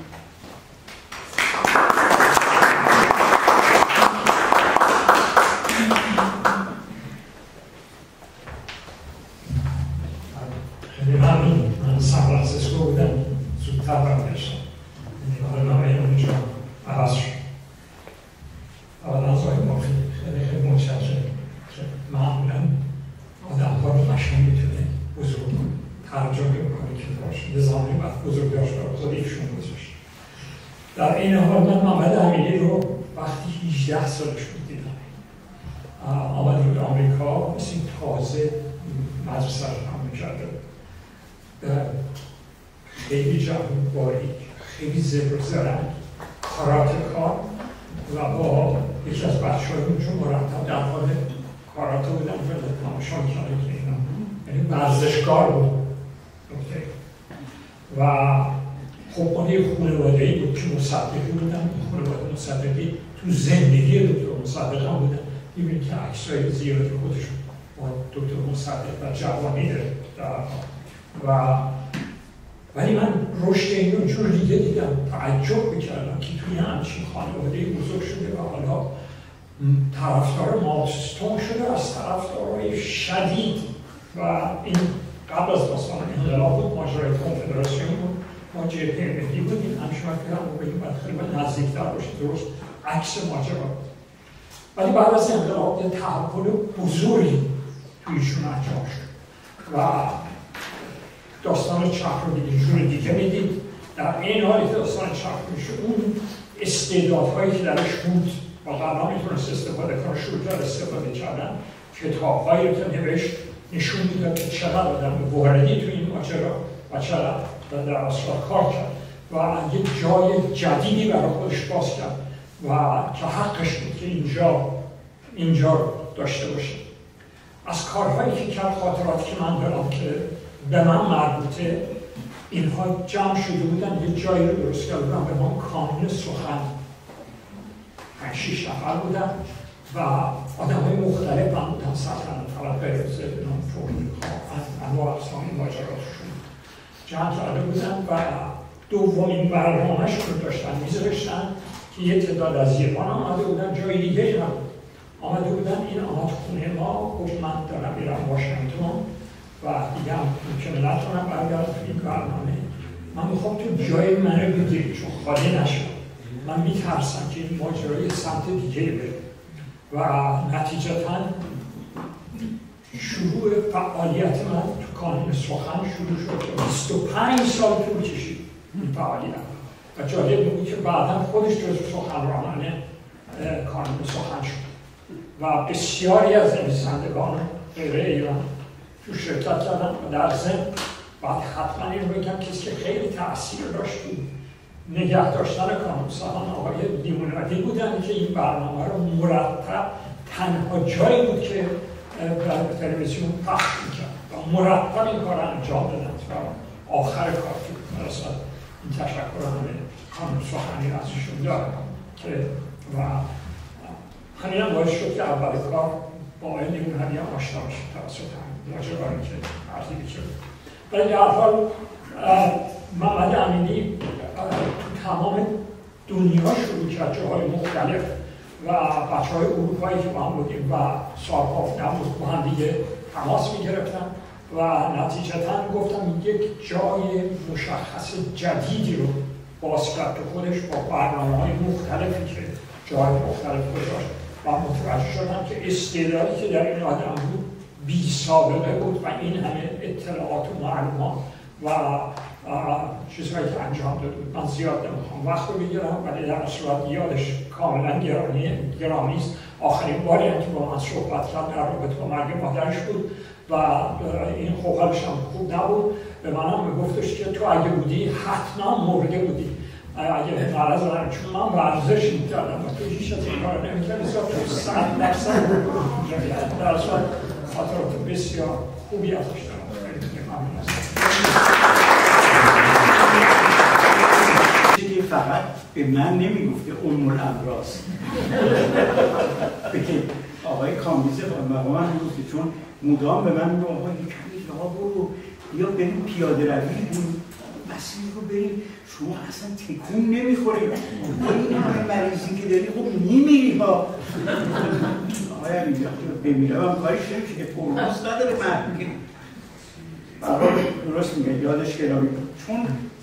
خیلی ممنون. من سان فرانسیسکو بودم، زودتر برگشتم. برنامه اونجا عوض شد. اولا از آقای مافی خیلی خیلی متشکرم که معمولا آدم‌ها رو قشنگ میتونه بزرگ ترجمه بکنه که داشت نظامی و بزرگداشت رو خود ایشون گذاشت. در این حال من محمد امینی رو وقتی هجده سالش بود دیدم. آمده بود آمریکا، مثل تازه مدرسه رو هم میکرده. خیلی جوان باریک، خیلی زبر زرنگ، کاراته کار و با یکی از بچه هایمون چون مرتب در حال کاراته بودن و تماشا می‌کردن که اینا یعنی ورزشکار بود. و خب اون یک خانواده‌ای بود که مصدقی بودن. خانواده مصدقی تو زندگی دکتر مصدق هم بودن. می‌بینید که عکسای زیادی خودشون با دکتر مصدق و جوانی داره و ولی من رشد این رو جور دیگه دیدم، تعجب میکردم که توی همچین خانواده بزرگ شده و حالا طرفدار ماوزتون شده از طرفدارای شدید و این قبل از داستان انقلاب بود، ماجرای کنفدراسیون بود، ما جبهه ملی بودیم، همیشه من فکرم بگیم باید خیلی باید نزدیکتر باشه، درست عکس ماجرا بود. ولی بعد از انقلاب یه تحول بزرگی تویشون انجام شد و داستان چرخ رو دیگه جور دیگه میدید. در این حالی که داستان چرخ میشد اون استعدادهایی که درش بود و قبلا میتونست استفاده کنه شروع کرد استفاده کردن. کتابهایی رو که نوشت نشون میداد که چقدر آدم واردی تو این ماجرا و چقدر در اصلا کار کرد و یک جای جدیدی برای خودش باز کرد و که حقش بود که اینجا اینجا رو داشته باشه. از کارهایی که کرد، خاطراتی که من دارم که به من مربوطه، اینها جمع شده بودن یه جایی رو درست کرده بودن به ما کانون سخن. پنج شیش نفر بودن و آدم های مختلف هم بودن، سلطنت طلب بروزه بنام فوری خواه انواع اقسام ماجراتشون جمع کرده بودن و دومین برنامه‌اش رو داشتن می‌ذاشتن که یه تعداد از یوان آمده بودن، جای دیگه هم آمده بودن. این آمد خونه ما گفت من دارم میرم واشنگتن و دیگه هم ممکنه نتونم برگردم تو این برنامه. من میخوام تو جای منو بگیری چون خالی نشد. من میترسم که این ماجرای سمت دیگه بره و نتیجتاً شروع فعالیت من تو کانون سخن شروع شد. بیست و پنج سال طول کشید این فعالیت و جالب بود که بعدا خودش جزو سخنرانان کانون سخن شد و بسیاری از نویسندگان غیر ایران تو شرکت کردن و در ضمن بعد حتما این رو بگم کسی که خیلی تأثیر داشت بود نگه داشتن کانون سخن آقای لیمونادی بودن که این برنامه رو مرتب تنها جایی بود که در تلویزیون پخش میکرد و مرتب این کار انجام دادن و آخر کار که مرسال این تشکرانه کانون سخنی ازشون دارم که و همین هم باعث شد که اول کار با آقای لیمونادی هم آشنا باشید توسط ماجرایی که عرضی میکرد. ولی در حال محمد امینی تو تمام دنیا شروع کرد، جاهای مختلف و بچه های اروپایی که با هم بودیم و سالها نبود با هم دیگه تماس میگرفتن و نتیجتا گفتم یک جای مشخص جدیدی رو باز کرد تو خودش با برنامه های مختلفی که جای مختلف گذاشت و متوجه شدم که استعدادی که در این آدم بود بی سابقه بود و این همه اطلاعات و معلومات و چیزهایی که انجام داده بود. من زیاد نمیخوام وقت رو بگیرم ولی در صورت یادش کاملا گرامی است. آخرین باری هم که با من صحبت کرد در رابطه با مرگ مادرش بود و این خب حالش هم خوب نبود. به منم میگفتش که تو اگه بودی حتما مرده بودی اگه مرض دارم، چون من ورزش میکردم و تو هیچ از این کار نمیکردی تو صد درصد در صورت خاطرات بسیار خوبی ازش دارم. خیلی ممنون هستم. چیزی فقط به من نمیگفته ام الامراض که آقای کامبیزه به من میگفته، چون مدام به من میگفت آقا یکمی راه برو یا بریم پیاده روی بود مسیر رو بریم، شما اصلا تکون نمیخوری با این همه مریضی که داری خب میمیری ها. آقای علی بمیره هم کارش نمیشه که پرموز نداره محبوگی برای درست میگه یادش گرامی بود. چون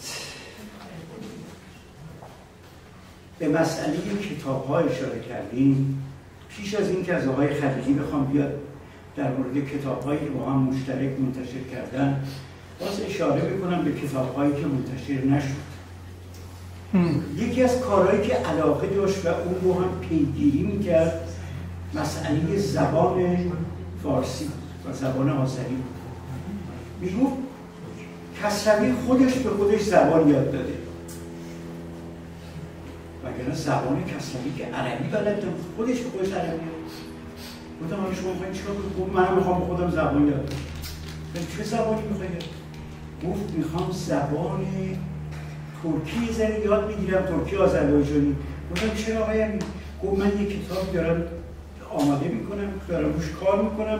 به مسئله کتاب ها اشاره کردیم، پیش از این که از آقای خلیقی بخوام بیاد در مورد کتاب هایی که با هم مشترک منتشر کردن باز اشاره بکنم به کتاب هایی که منتشر نشد. یکی از کارهایی که علاقه داشت و اون رو هم پیگیری میکرد مسئله زبان فارسی و زبان آذری. میگفت کسروی خودش به خودش زبان یاد داده، وگرنه زبان کسروی که عربی بلد خودش به خودش عربی بودم. حالا شما میخواین چیکار کنید؟ منم میخوام به خودم زبان یاد بدم. چه زبانی میخواید؟ گفت میخوام زبان ترکی زنی یاد میگیرم، ترکی آذربایجانی. گفتم چرا آقای امین؟ گفت من یک کتاب دارم آماده میکنم، دارم روش کار میکنم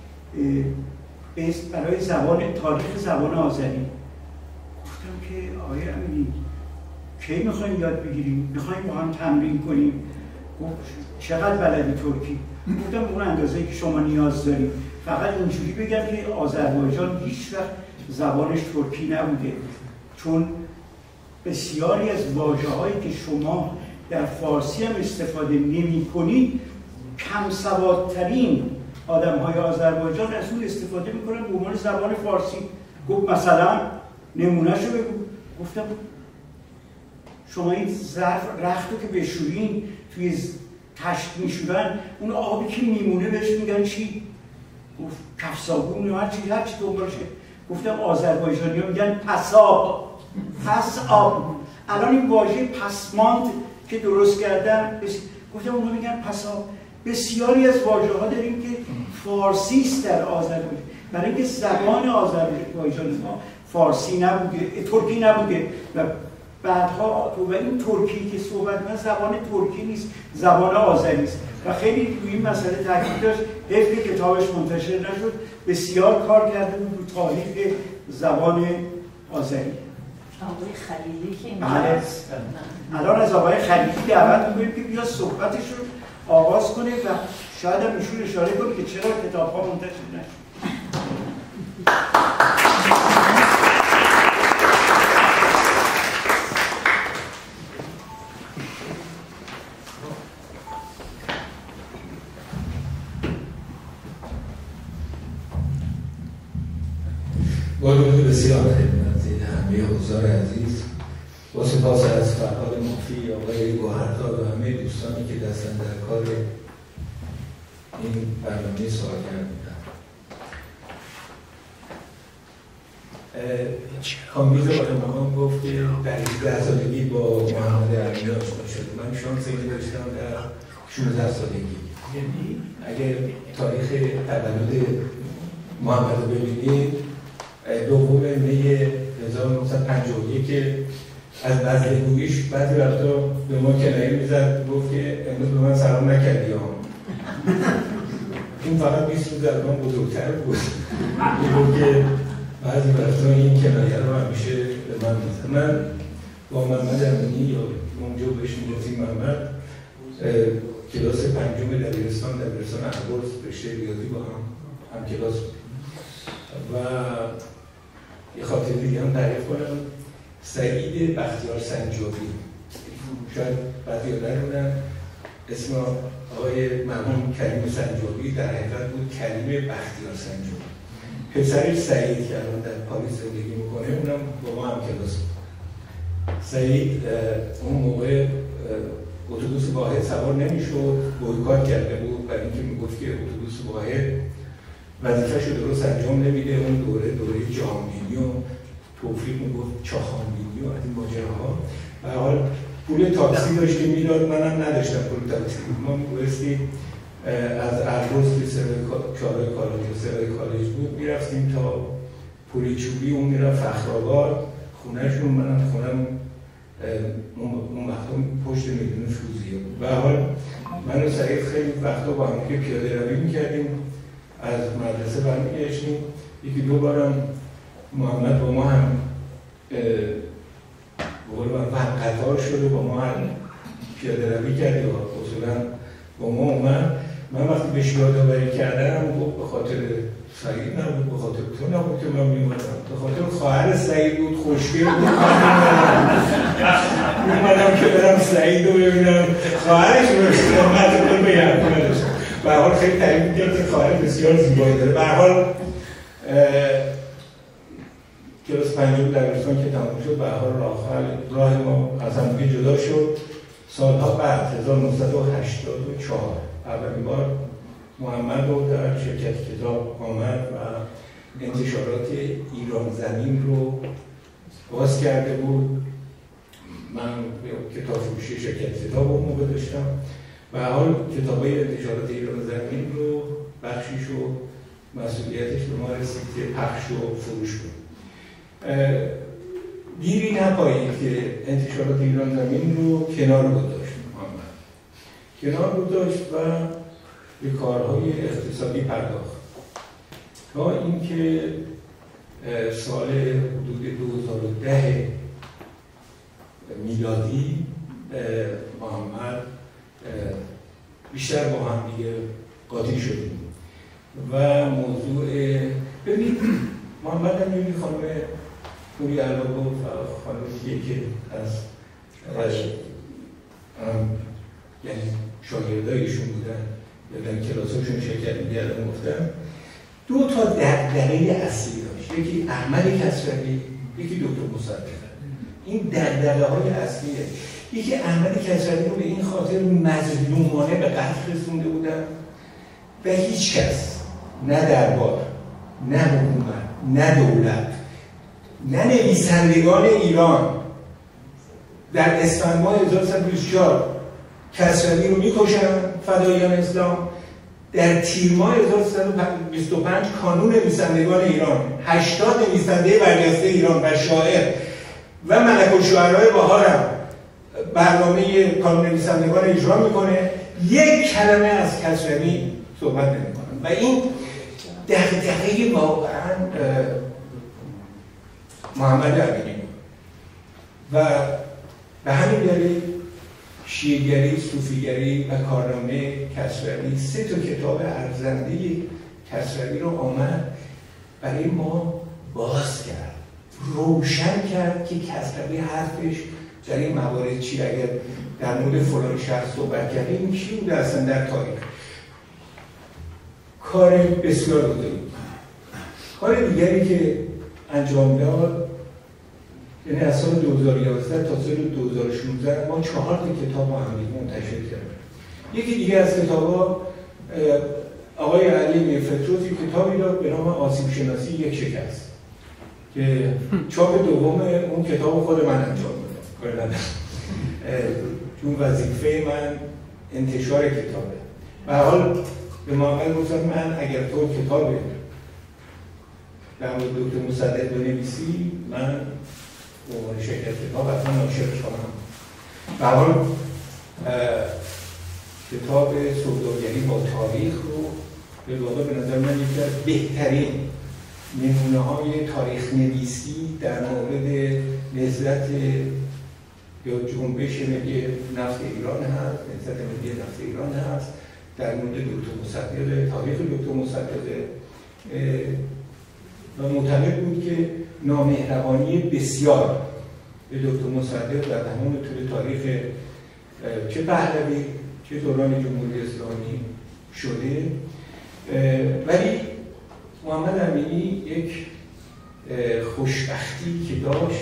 برای زبان تاریخ زبان آذری. گفتم که آقای امینی کی میخوایم یاد بگیریم؟ میخوایم با هم تمرین کنیم. گفت چقدر بلدی ترکی؟ گفتم اون اندازه‌ای که شما نیاز دارید. فقط اینجوری بگم که آذربایجان هیچ وقت زبانش ترکی نبوده، چون بسیاری از واژه‌هایی که شما در فارسی هم استفاده نمی‌کنید کم سوادترین آدم‌های آذربایجان از اون استفاده می‌کنن به عنوان زبان فارسی. گفت مثلا نمونهشو بگو. گفتم شما این ظرف رختو که بشورین توی تشت میشورن، اون آبی که میمونه بهش میگن چی؟ گفت کفسابون یا هر چی هر چی دنبالشه. گفتم آذربایجانی ها میگن پساب، پس آب. الان این واژه پسماند که درست کردن گفتم اونها میگن پساب. بسیاری از واژه ها داریم که فارسی است در آذربایجان، برای اینکه زبان آذربایجانی ها فارسی نبوده، ترکی نبوده و بعدها و این ترکی که صحبت من زبان ترکی نیست، زبان آذری است و خیلی روی این مسئله تاکید داشت. حیف که کتابش منتشر نشد، بسیار کار کرده بود رو تاریخ زبان آذری. آقای خلیلی که بله. الان از آقای خلیلی دعوت می‌کنیم که بیا صحبتش رو آغاز کنه و شاید هم ایشون اشاره کنه که چرا کتاب‌ها منتشر نشد. با درود بسیار خدمت همه حضار عزیز، با سپاس از فرهاد مفی، آقای گوهردار و همه دوستانی که دستن در کار این برنامه سالگرد بودن. کامبیز آرمان گفت که در هجده سالگی با محمد امینی آشنا شده. من شانس اینو داشتم در شانزده سالگی. یعنی اگر تاریخ تولد محمد رو ببینید، دوم می هزار و نهصد و پنجاه و یک که از بزرگوییش بعضی وقتا به ما کنایه میزد، گفت که امروز به من سلام نکردی ها. این فقط بیست روز از من بزرگتر بود. این بود که بعضی وقتا این کنایه رو همیشه به من میزد. من با محمد امینی یا اونجا بهش میگفتیم محمد کلاس پنجم دبیرستان دبیرستان اهواز رشته ریاضی با هم هم کلاس بود. و یه خاطر دیگه هم تعریف کنم، سعید بختیار سنجابی، شاید بعضی یادن اسم آقای مرحوم کریم سنجابی در حقیقت بود کریم بختیار سنجابی. پسرش سعید که الان در پاریس زندگی میکنه اونم با ما هم کلاس بود. سعید اون موقع اتوبوس واحد سوار نمیشد، بویکات کرده بود برای اینکه میگفت که اتوبوس واحد وظیفه‌ش رو درست انجام نمیده. اون دوره دوره جهانبینی و توفیق میگفت چاخانبینی و از این ماجراها. به هر حال پول تاکسی داشت که میداد، منم نداشتم پول تاکسی. ما می‌گفتیم از اربوز که سرای کارای کالج و سرای کالج بود میرفتیم تا پولی چوبی، اون میرفت فخرآباد خونهشون، منم خونم اون وقتا پشت میدون فوزیه بود. به هر حال من و سعید خیلی وقتا با هم که پیاده روی میکردیم، از مدرسه برمیگشتیم. یکی دو بارم محمد با ما هم بقول من قطار شده، با ما هم پیاده روی کردی و اصولا با ما اومد. من وقتی بهش یادآوری کردم گفت به خاطر سعید نبود، به خاطر تو نبود که من میمونم، به خاطر خواهر سعید بود، خوشگل بود. میمونم که برم سعید رو ببینم، خواهرش رو ببینم، من رو بگم. به هر حال خیلی تعریف می‌کرد که خواهر بسیار زیبایی داره. به هر حال کلاس پنجم دبیرستان که تموم شد، به هر حال راه ما از هم جدا شد. سالها بعد هزار و نهصد و هشتاد و چهار اولین بار محمد رو در شرکت کتاب آمد و انتشارات ایران زمین رو باز کرده بود. من کتاب فروشی شرکت کتاب اون موقع داشتم. به هر حال کتاب‌های انتشارات ایران زمین رو بخشیش و مسئولیتش به ما رسید که پخش و فروش بود. دیری نپایید که انتشارات ایران زمین رو کنار گذاشت محمد. کنار گذاشت و به کارهای اقتصادی پرداخت تا اینکه سال حدود دو هزار و ده میلادی محمد بیشتر با هم دیگه قاطی شدیم و موضوع ببینید محمد هم یکی خانم پوری علاقه و خانم دیگه که از یعنی شاگردایشون بودن یا در کلاساشون شرکت می‌کردن گفتن دو تا دغدغه اصلی داشت، یکی احمد کسروی، یکی دکتر مصدق. این دغدغه‌های اصلیه. یکی احمد کسروی رو به این خاطر مظلومانه به قتل رسونده بودن و هیچ کس، نه دربار، نه حکومت، نه دولت، نه نویسندگان ایران در اسفند ماه هزار و سیصد و بیست و چهار کسروی رو میکشن فداییان اسلام. در تیر ماه هزار و سیصد و بیست و پنج کانون نویسندگان ایران، هشتاد نویسنده برجسته ایران و شاعر و ملک الشعرای بهارم برنامه کانون نویسندگان اجرا میکنه، یک کلمه از کسروی صحبت نمیکنه و این دغدغه واقعا محمد امینی بود و به همین دلیل شیعه‌گری، صوفیگری و کارنامه کسروی، سه تا کتاب ارزنده کسروی رو آمد برای ما باز کرد، روشن کرد که کسروی حرفش در این موارد چی، اگر در مورد فلان شخص صحبت کرده این کی بوده اصلا در تاریخ. کار بسیار بوده. کار دیگری که انجام داد یعنی از سال دو هزار و یازده تا سال دو هزار و شانزده ما چهار تا کتاب با هم منتشر کردیم. یکی دیگه از کتاب‌ها آقای علی میرفتروسی کتابی داد به نام آسیب شناسی یک شکست که چاپ دوم اون کتاب خود من انجام دادم. چون وظیفه من انتشار کتابه. به هر حال به محمد گفتم من اگر تو کتاب در مورد دکتر مصدق بنویسی من به عنوان شرکت کتاب حتما ناشرش کنم. به هر حال کتاب سوداگری با تاریخ رو به واقع به نظر من یکی از بهترین نمونه های تاریخ نویسی در مورد نهضت یا جنبش ملی نفت ایران هست، نهضت ملی نفت ایران هست، در مورد دکتر مصدق، تاریخ دکتر مصدق و معتقد بود که نامهربانی بسیار به دکتر مصدق در تمام طول تاریخ چه پهلوی چه دوران جمهوری اسلامی شده، ولی محمد امینی یک خوشبختی که داشت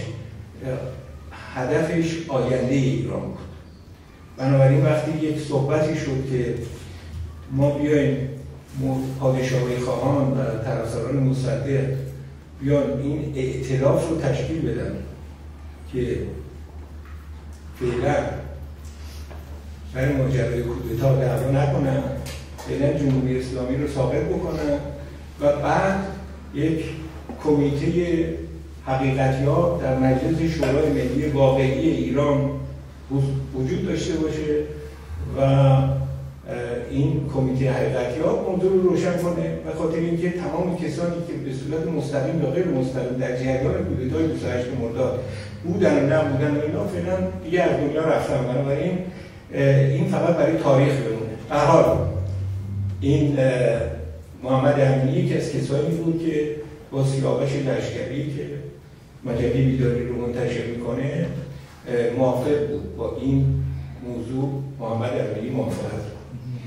هدفش آینده ایران بود. بنابراین وقتی یک صحبتی شد که ما بیایم پادشاهی خواهان و طرفداران مصدق بیان این ائتلاف رو تشکیل بدن که فعلا برای ماجرای کودتا دعوا نکنن، فعلا جمهوری اسلامی رو ساقط بکنن و بعد یک کمیته حقیقتیاب در مجلس شورای ملی واقعی ایران وجود داشته باشه و این کمیته حقیقتیاب موضوع رو روشن کنه، به خاطر اینکه تمام کسانی که به صورت مستقیم یا غیر مستقیم در جریان کودتای بیست و هشت مرداد بودن و نبودن و اینا فعلا دیگه از دنیا رفتن. بنابراین این فقط برای تاریخ بمونه. به هر حال این محمد امینی یکی از کسانی بود که با سیاوش لشکری که مجله بیداری رو منتشر میکنه موافق بود با این موضوع. محمد امینی موافق بود.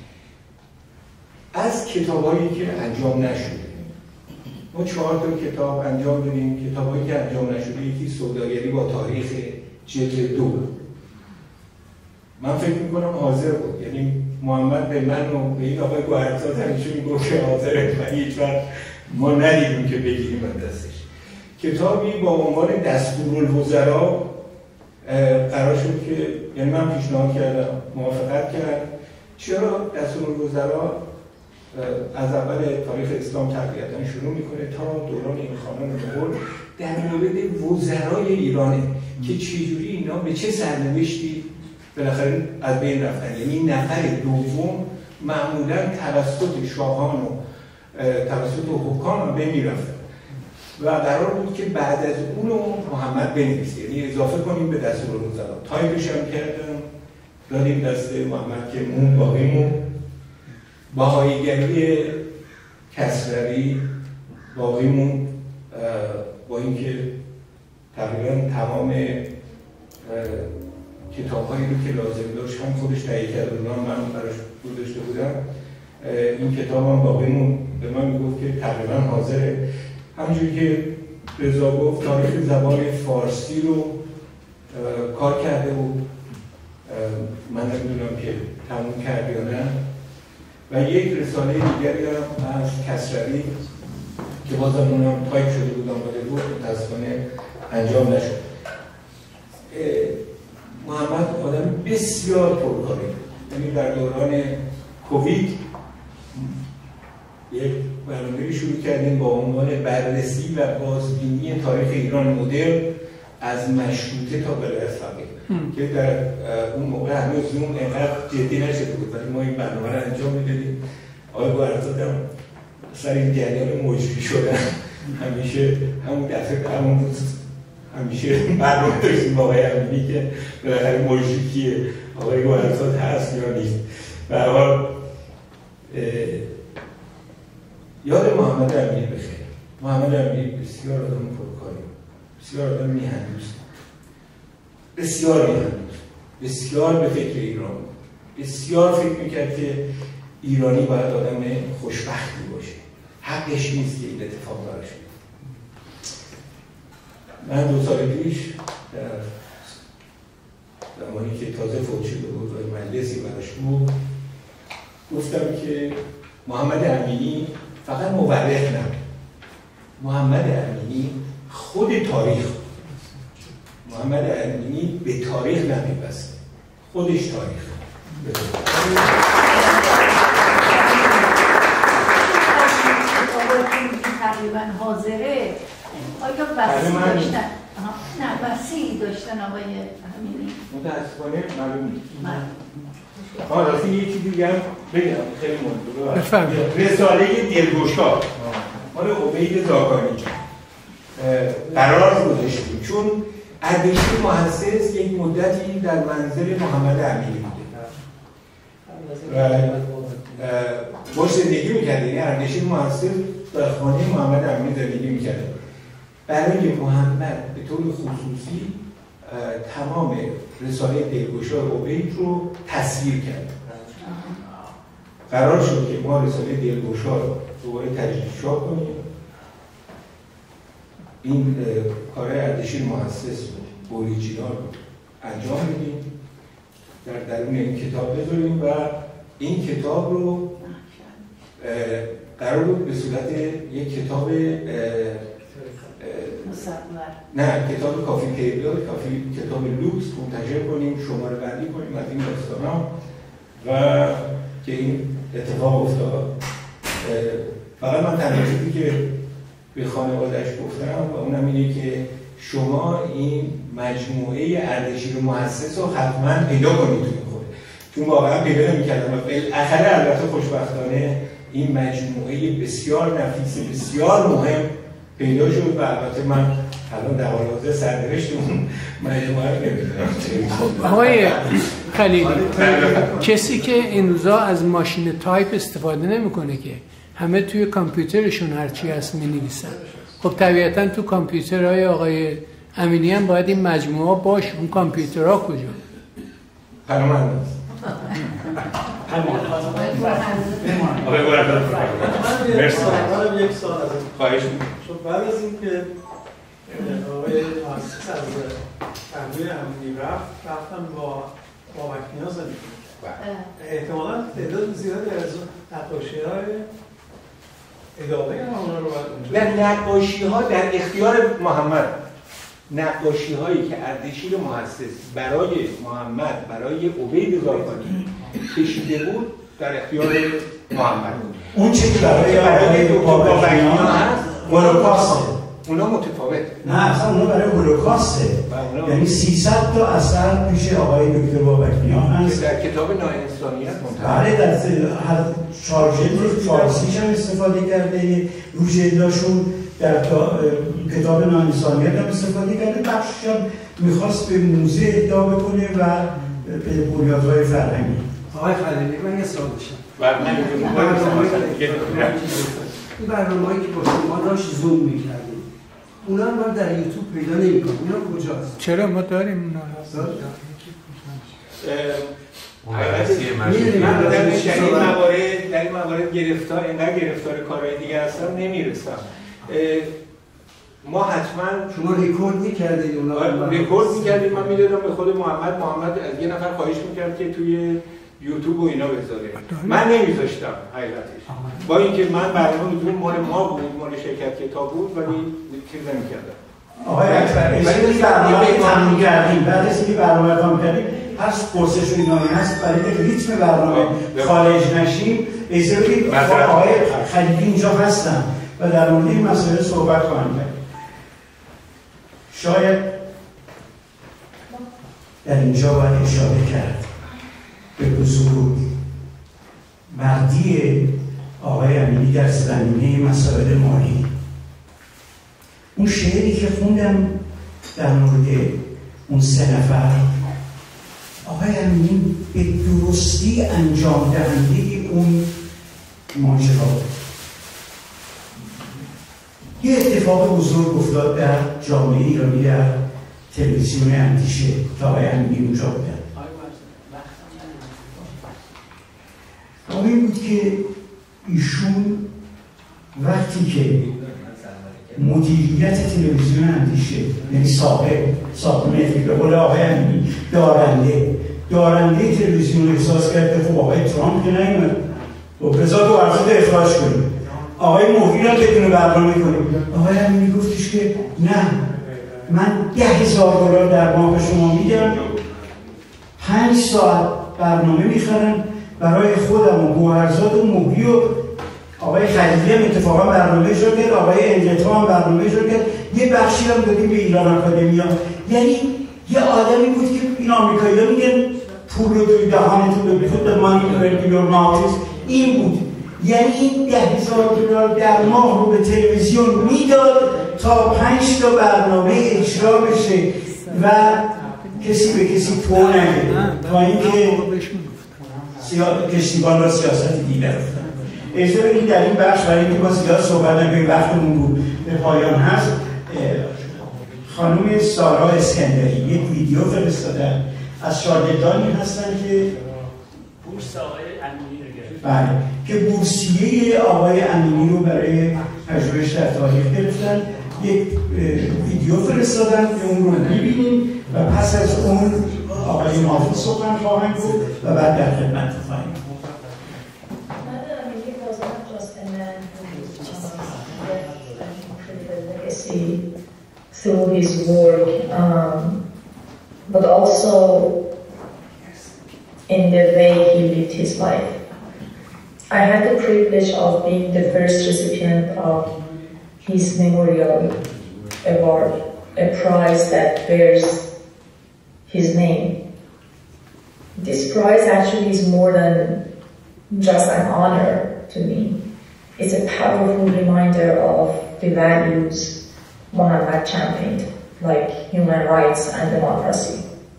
از کتابایی که انجام نشده ما چهار تا کتاب انجام دادیم. کتابایی که انجام نشده یکی سوداگری با تاریخ جلد دو، من فکر میکنم حاضر بود، یعنی محمد به من و به این آقای گوهرزاد همیشه میگفت که حاضره و هیچ وقت ما ندیدیم که بگیریم از دستش. کتابی با عنوان دستورالوزراء قرار شد که یعنی من پیشنهاد کردم، موافقت کرد. چرا دستورالوزراء از اول تاریخ اسلام تقریبا شروع میکنه تا دوران این خانان مغول در مورد وزرای ایرانه که چجوری اینا به چه سرنوشتی بالاخره از بین رفتن. یعنی نفر دوم معمولا توسط شاهان و توسط حکام به می رفتن و قرار بود که بعد از اون محمد بنویسه، یعنی اضافه کنیم به دستورالوزراء. تایپش هم کردم دادیم دست محمد که مون باقی مون. بهاییگری کسروی باقی مون، با اینکه تقریبا تمام کتاب‌هایی رو که لازم داشت هم خودش تهیه کرده بود، من براش گذاشته بودم. این کتاب هم باقی مون. به من میگفت که تقریبا حاضره. همونجوری که رضا گفت تاریخ زبان فارسی رو کار کرده بود، من نمیدونم که تموم کرد یا نه. و یک رساله دیگری هم از کسروی که بازم اونم تایپ شده بود آماده بود متاسفانه انجام نشد. محمد آدم بسیار پرکاری، یعنی در دوران کووید یک برنامه‌ای شروع کردیم با عنوان بررسی و بازبینی تاریخ ایران مدرن از مشروطه تا ولایت فقیه که در اون موقع هنوز زوم اینقدر جدی نشده بود، ولی ما این برنامه رو انجام میدادیم. آقای گوهرزاد هم سر این جریان مجری شدن همیشه همون دفعه همون همیشه برنامه داشتیم با آقای امینی که بالاخره مجری کیه، آقای گوهرزاد هست یا نیست. به هر حال یاد محمد امینی بخیر. محمد امینی بسیار آدم پرکاری، بسیار آدم میهن‌دوست، بسیار میهن‌دوست، بسیار به فکر ایران، بسیار فکر میکرد که ایرانی باید آدم خوشبختی باشه، حقش نیست که این اتفاق براش بیفته. من دو سال پیش در زمانی که تازه فوت شده بود و مجلسی براش بود گفتم که محمد امینی فقط مورخ نبود، محمد امینی خود تاریخ، محمد امینی به تاریخ نمیبسته، خودش تاریخ. تقریبا حاضره آیا وسیع داشتن؟ نه وسیع داشتن آقای امینی؟ متاسفانه معلوم نیست. آه راستی یه چیزی دیگه هم بگم خیلی مهمه. رساله دلگشا مال عبید زاکانی قرار گذاشتیم چون اردشیر محسس یک مدتی در منزل محمد امینی بوده و باش زندگی میکرده. یعنی اردشیر محسس در خانه محمد امینی زندگی میکرده. برای محمد به طور خصوصی تمام رساله دلگشای عبید رو تصویر کرد. قرار شد که ما رساله دلگشا رو دوباره تجدید چاپ کنیم. این کار اردشیر محسس اوریجینال رو انجام میدیم، در درون این کتاب بذاریم و این کتاب رو قرار بود به صورت یک کتاب نه کتاب کافی پیریال، کافی کتاب لوکس منتشر کنیم، شماره بندی کنیم از این داستانا و که این اتفاق افتاد. فقط من تنها چیزی که به خانواده‌اش گفتم و اونم اینه که شما این مجموعه اردشیر محسس رو حتما پیدا کنید توی خود، چون واقعا پیدا نمی‌کردم و بالاخره البته خوشبختانه این مجموعه بسیار نفیس بسیار مهم پیدا شد و البته من الان در حال حاضر سرنوشت اون مجموعه رو نمی‌دونم. آقای خلیلی، کسی که این روزا از ماشین تایپ استفاده نمی‌کنه که همه توی کامپیوترشون هرچی هست می‌نویسن. خب طبیعتاً تو کامپیوترهای آقای امینی هم باید این مجموعه باشه. اون کامپیوترها کجا؟ پرمانده است. آقای برادر مرسی. من یک سال از خواهش چون بعد از اینکه آقای محسس از فهمی امینی رفت رفتم با با مکنی‌ها زندگی کردم. احتمالاً تعداد زیادی از نقاشی‌های ادامه هم اونا رو باید اونجا. نه، نقاشی‌ها در اختیار محمد، نقاشی‌هایی که اردشیر محسس برای محمد، برای عبید زاکانی کشیده بود در اختیار محمد بود. اون چیزی برای برای بابکنیان هست هولوکاسته. اونا متفاوت. نه اصلا اونا برای هولوکاسته. یعنی سیصد تا اثر پیش آقای دکتر بابکنیان هست در کتاب ناانسانیت منتشر. بله، در شارژل فارسیش هم استفاده کرده، روژلداشون در کتاب ناانسانیت هم استفاده کرده. بخشش هم میخواست به موزه ادعا بکنه و به بنیادهای فرهنگی. آقای خلیلی، من یه سوال داشتم. این برنامه‌هایی که با شما داشت زوم می‌کردیم، اونا رو من در یوتیوب پیدا نمی‌کنم. اونا کجاست؟ چرا ما داریم اونا؟ در این موارد در این موارد گرفتار اینقدر گرفتار کارهای دیگه هستم نمیرسم. ما حتما شما ریکورد می‌کردید اونا رو؟ ریکورد می‌کردیم. من می‌دادم به خود محمد محمد از یه نفر خواهش می‌کردم که توی یوتیوب و اینا بذاره. من نمیذاشتم حقیقتش. با اینکه من برنامه بدون مال ما بود، مال شرکت کتاب بود، ولی چیز نمی‌کردم. آقای اکبر، ولی برنامه تموم کردیم. بعد از اینکه برنامه تموم کردیم، هر پرسش و اینایی هست برای اینکه ریتم برنامه خارج نشیم، اجازه بدید آقای خلیلی اینجا هستن و در مورد این مسئله صحبت خواهند کرد. شاید در اینجا باید اشاره کرد به حضور مردی آقای امینی در زمینه مسائل مالی. اون شعری که خوندم در مورد اون سه نفر، آقای امینی به درستی انجام دهنده اون ماجرا. یه اتفاق بزرگ افتاد در جامعه ایرانی در تلویزیون اندیشه که آقای امینی اونجا بودن. این بود که ایشون وقتی که مدیریت تلویزیون اندیشه، یعنی صاحب صاحب مهری به قول آقای امینی دارنده دارنده تلویزیون احساس کرد که خب آقای ترامپ که نیومد، خب بذار تو ارزاد اخراج کنیم، آقای مهری را بدون برنامه کنیم. آقای امینی گفتش که نه، من ده هزار دلار در ماه به شما میدم، پنج ساعت برنامه میخرم برای خودم و گوهرزاد و مهری و آقای خلیلی هم اتفاقا برنامه اجرا کرد، آقای انقطاع هم برنامه اجرا کرد، یه بخشی هم دادیم به ایران آکادمیا. یعنی یه آدمی بود که این آمریکایی‌ها میگن پول رو توی دهانتون ببینید، put the money where your mouth is. این بود. یعنی این ده هزار دلار در ماه رو به تلویزیون میداد تا پنج تا برنامه اجرا بشه و کسی به کسی تو نگه تا اینکه کشتیبان را سیاست دیگر افتن. اجازه بدید در این بخش برای اینکه با زیاد صحبت نکنیم وقتمون بود به پایان هست، خانم سارا اسکندری یک ویدیو فرستادن از شاگردانی هستن که بورس آقای امینی رو گرفتن. بله که بورسیه آقای امینی رو برای پژوهش در تاریخ گرفتن. یک ویدیو فرستادن که اون رو می‌بینیم و پس از اون آقای مافی سخن خواهند گفت و بعد در خدمت خواهیم بود. Through his work, um, but also in the way he lived his life. I had the privilege of being the first recipient of his memorial award, a prize that bears his name. This prize actually is more than just an honor to me. It's a powerful reminder of the values Muhammad championed, like human rights and democracy.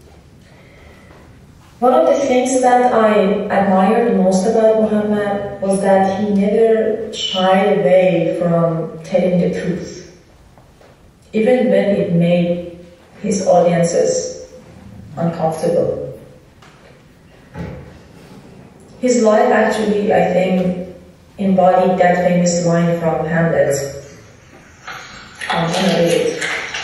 One of the things that I admired most about Muhammad was that he never shied away from telling the truth, even when it made his audiences uncomfortable. His life actually, I think, embodied that famous line from Hamlet. I'm gonna read it.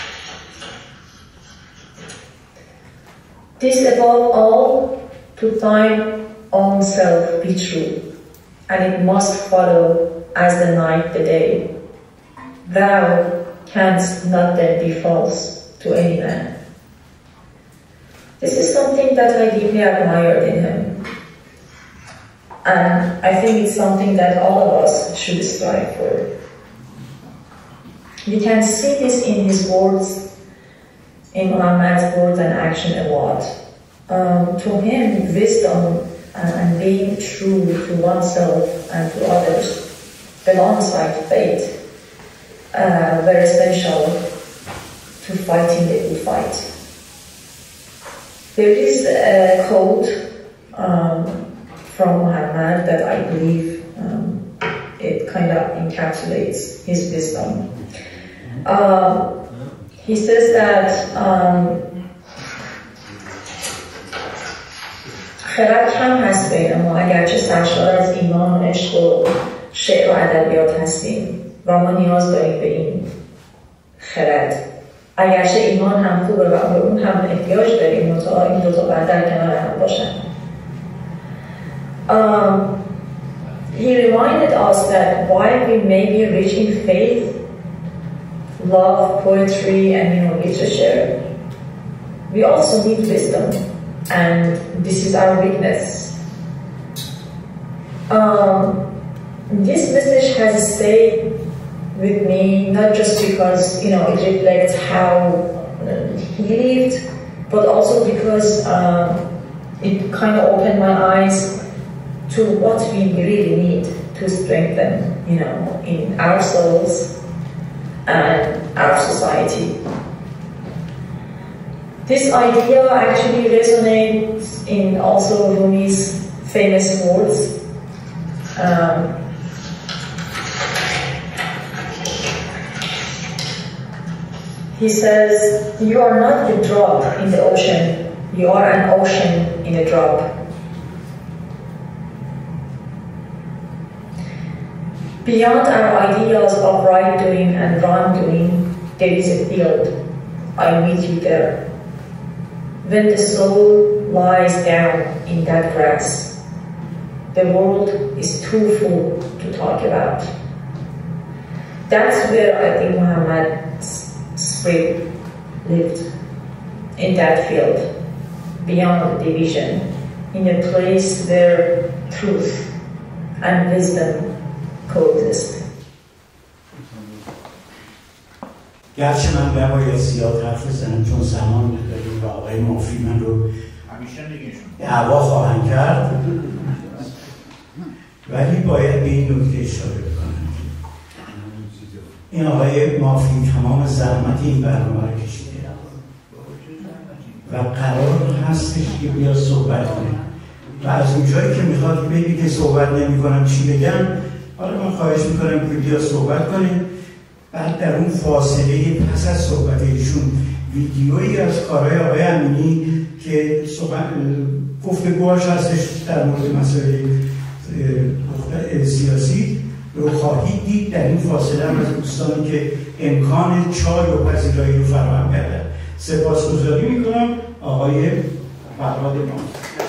This above all, to thine own self be true, and it must follow as the night the day. Thou canst not then be false to any man. This is something that I deeply admired in him. And I think it's something that all of us should strive for. We can see this in his words, in Muhammad's words and action a lot. Um, to him, wisdom and being true to oneself and to others, alongside faith, uh, were essential to fighting the good fight. There is a quote um, from Muhammad that I believe um, it kind of encapsulates his wisdom. Um, he says that um, خرد کم هست بین ما اگرچه سرشار از ایمان و عشق و شعر و ادبیات هستیم و ما نیاز داریم به این خرد. اگرچه ایمان هم خوبه و به اون هم احتیاج داریم منتها این دو تا باید در کنار هم باشن. Um, he reminded us that while we may be rich in faith, love, poetry, and you know, literature, we also need wisdom, and this is our weakness. Um, this message has stayed with me not just because you know it reflects how uh, he lived, but also because um, it kind of opened my eyes to what we really need to strengthen, you know, in our souls and our society. This idea actually resonates in also Rumi's famous words. Um, he says, "You are not a drop in the ocean, you are an ocean in a drop." Beyond our ideas of right doing and wrongdoing, there is a field. I meet you there. When the soul lies down in that grass, the world is too full to talk about. That's where I think Muhammad's spirit lived, in that field, beyond division, in a place where truth and wisdom coexist. گرچه من باید زیاد حرف بزنم چون زمان داریم و آقای مافی من رو دعوا خواهند کرد، ولی باید به این نکته اشاره بکنم. این آقای مافی تمام زحمت این برنامه رو کشیده و قرار هستش که بیا صحبت کنیم و از اونجایی که میخواد بگی که صحبت نمی کنم چی بگم، حالا من خواهش میکنم که بیا صحبت کنیم. بعد در اون فاصله پس از صحبت ایشون ویدیویی از کارهای آقای امینی که گفتگوهاش هستش در مورد مسائل سیاسی رو خواهید دید. در این فاصله هم از دوستانی که امکان چای و پذیرایی رو فراهم کردن سپاسگزاری میکنم. آقای فرهاد ما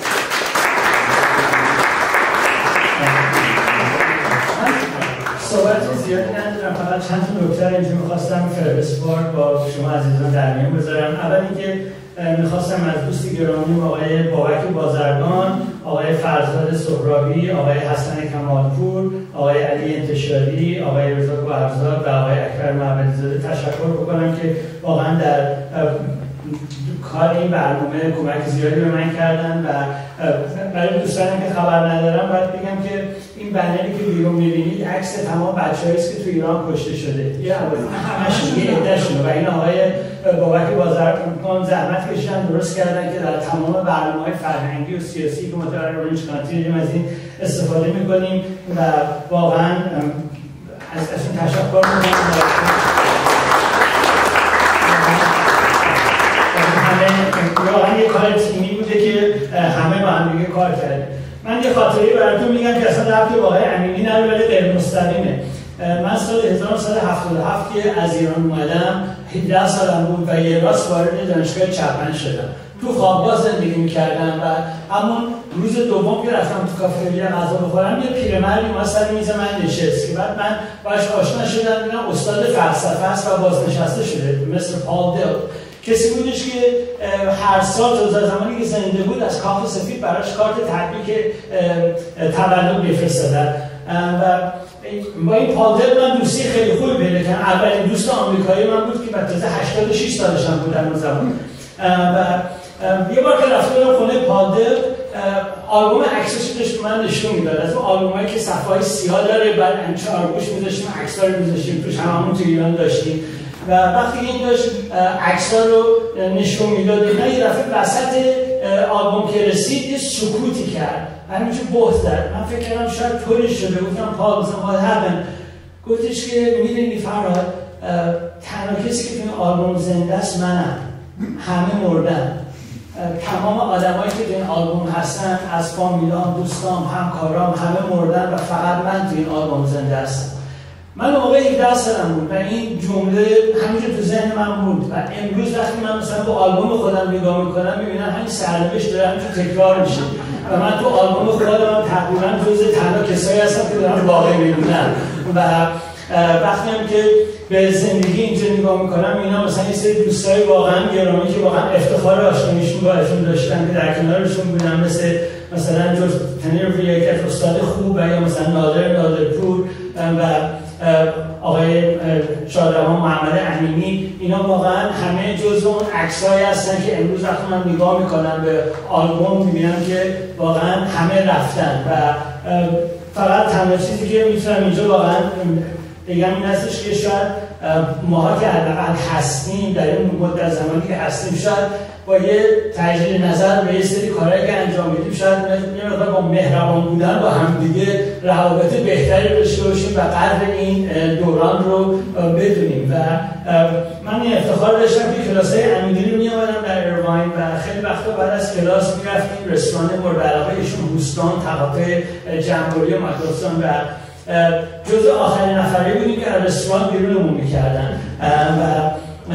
صحبت زیادی ندارم، فقط چند تا نکته اینجا میخواستم فهرستوار با شما عزیزان در میون بذارم. اول اینکه میخواستم از دوست گرامی آقای بابک بازرگان، آقای فرزاد سهرابی، آقای حسن کمالپور، آقای علی انتشاری، آقای رضا گوهرزاد و آقای اکبر معبدی‌زاده تشکر بکنم که واقعا در کار این برنامه کمک زیادی به من کردن و برای دوستانی که خبر ندارم باید بگم که این بنری که بیرون می‌بینید عکس تمام بچه‌هایی است که تو ایران کشته شده. یه همش یه عده‌شونه و این آقای بابک بازرگان زحمت کشیدن درست کردن که در تمام برنامه‌های فرهنگی و سیاسی که ما در اورنج کانتی از این استفاده می‌کنیم و واقعا از ازشون تشکر می‌کنم. واقعا یه کار تیمی بوده که همه با هم دیگه کار کردیم. من یه خاطری براتون میگم که اصلا ربطی به آقای امینی نداره ولی غیر مستقیمه. من سال هزار و نهصد و هفتاد و هفت که از ایران اومدم هجده سالم بود و یه راست وارد دانشگاه چپن شدم. تو خوابگاه زندگی میکردم و همون روز دوم که رفتم تو کافه غذا بخورم یه پیرمردی اومد سر میز من نشست که بعد من باهاش آشنا شدم. دیدم استاد فلسفه است و بازنشسته شده مثل پال دل. کسی بودش که هر سال تا زمانی که زنده بود از کاخ سفید براش کارت تبریک تولد میفرستادن و با این پال دل من دوستی خیلی خوبی پیدا کردم. اولین دوست آمریکایی من بود که بعد تازه هشتاد و شش سالشم بود در اون زمان و یه بار که رفته بودم خونه پال دل آلبوم عکسش داشت به من نشون میداد. از اون آلبومایی که صفحه‌های سیاه داره بعد چهارگوش می‌ذاشتیم عکس‌ها رو می‌ذاشتیم توش هممون تو ایران داشتیم و وقتی این داشت عکس‌ها رو نشون میداد من یه دفعه وسط آلبوم که رسید یه سکوتی کرد همینجور بهت زد. من فکر کردم شاید طوری شده گفتم پال مثلا پال هرمن گفتش که میدونی فرهاد تنها کسی که تو این آلبوم زنده است منم، همه مردن. تمام آدمایی که تو این آلبوم هستن از فامیلام، دوستام، همکارام همه مردن و فقط من تو این آلبوم زنده هستم. من موقع هجده سالم بود و این جمله همینجور تو ذهن من بود و امروز وقتی من مثلا با آلبوم خودم نگاه میکنم میبینم همین سرنوشت داره همینجور تکرار میشه و من تو آلبوم خودم تقریبا جزء تنها کسایی هستم که دارم واقعی میبینم و وقتی هم که به زندگی اینجا نگاه میکنم اینا مثلا یه سری دوستای واقعا گرامی که واقعا افتخار آشناییشون باهاشون داشتم که در کنارشون بودم مثل مثلا جورج تنروی که استاد خوب و یا مثلا نادر نادرپور و آقای شادرمان محمد امینی. اینا واقعا همه جزو اون عکسایی هستن که امروز وقتی من نگاه میکنم به آلبوم میبینم که واقعا همه رفتن و فقط تنها چیزی که میتونم اینجا واقعا بگم این هستش که شاید ماها که حداقل هستیم در این مدت زمانی که هستیم شاید با یه تجدید نظر به یه سری کارهایی که انجام میدیم شاید یه مقدار با مهربان بودن با همدیگه روابط بهتری داشته باشیم و قدر این دوران رو بدونیم و من این افتخار داشتم که کلاس‌های امیدی رو می‌آمدم در ایرواین و خیلی وقتا بعد از کلاس می‌رفتیم رستوران مورد علاقه ایشون بوستان تقاطع جمهوری ماکروستان و جزء آخرین نفری بودیم که از رستوران بیرونمون می‌کردن و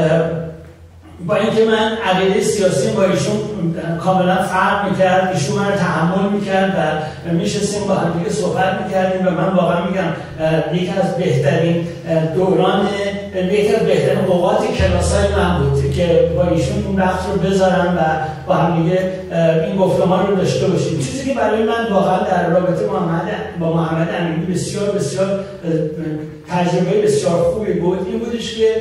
با اینکه من عقیده سیاسی با ایشون کاملا فرق میکرد، ایشون من رو تحمل میکرد و میشستیم با هم دیگه صحبت میکردیم و من واقعا میگم یکی از بهترین دوران یکی از بهترین اوقات کلاسای من بود که با ایشون این وقت رو بذارم و با هم دیگه این گفتمان رو داشته باشیم. چیزی که برای من واقعا در رابطه محمد با محمد امینی بسیار بسیار تجربه بسیار خوبی بود این بودش که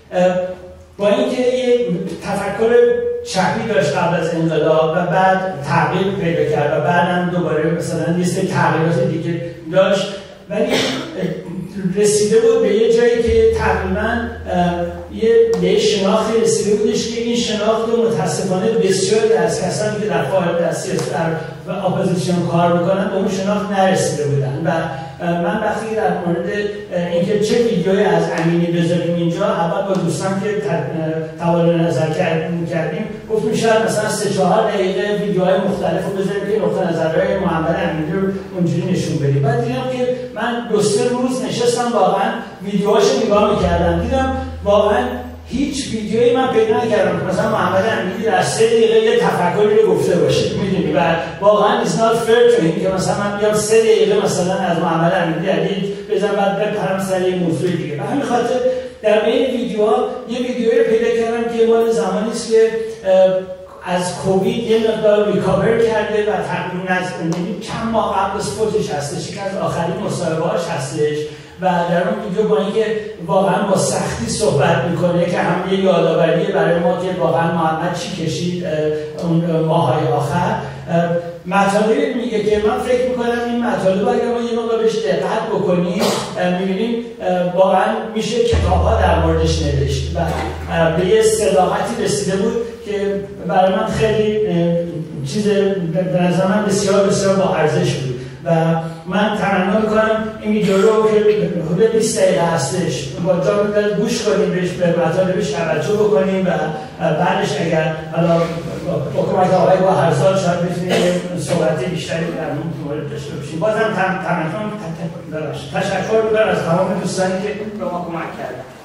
با اینکه یه تفکر چپی داشت قبل از انقلاب و بعد تغییر پیدا کرد و بعدم دوباره مثلا لیست تغییرات دیگه داشت ولی رسیده بود به یه جایی که تقریبا یه یه شناختی رسیده بودش که این شناخت رو متاسفانه بسیاری از کسانی که در فعالیت در سیاست در اپوزیسیون کار میکنن به اون شناخت نرسیده بودن و من وقتی در مورد اینکه چه ویدیویی از امینی بذاریم اینجا، اول با دوستان که تبادل نظر کردیم گفتیم شاید مثلا سه چهار دقیقه ویدیوهای مختلف رو بذاریم که نقطه نظرهای محمد امینی رو اونجوری نشون بدیم. بعد دیدم که من دو سه روز نشستم واقعا ویدیوهاشو نگاه میکردم، دیدم واقعا هیچ ویدیویی من پیدا نکردم که مثلا محمد امیری در سه دقیقه یه تفکری رو گفته باشه، میدونی، و واقعا it's not fair to him که مثلا من بیام سه دقیقه مثلا از محمد امیری علی بزنم بعد بپرم سر یه موضوع دیگه. به همین خاطر در بین ویدیوها یه ویدیویی رو پیدا کردم که مال زمانی است که از کووید یه مقدار ریکاور کرده و تقریبا از چند ماه قبل از فوتش هستش، که از آخرین مصاحبه‌هاش هستش و در اون ویدیو با اینکه واقعا با سختی صحبت میکنه که هم یه یادآوری برای ما که واقعا محمد چی کشید اون ماهای آخر، مطالبی میگه که من فکر میکنم این مطالب اگر ما یه مقدار بهش دقت بکنیم میبینیم واقعا میشه کتاب‌ها در موردش نوشت و به یه صداقتی رسیده بود که برای من خیلی چیز به نظر من بسیار بسیار با ارزش بود و من تمنا میکنم این ویدیو رو که حدود بیست دقیقه هستش با جا میداد گوش کنیم بهش، به مطالبش توجه بکنیم و بعدش اگر حالا با کمک آقای با هرزاد شاید بتونیم صحبت بیشتری در اون مورد داشته باشیم. بازم تمنا تشکر میکنم از تمام دوستانی که به ما کمک کردن.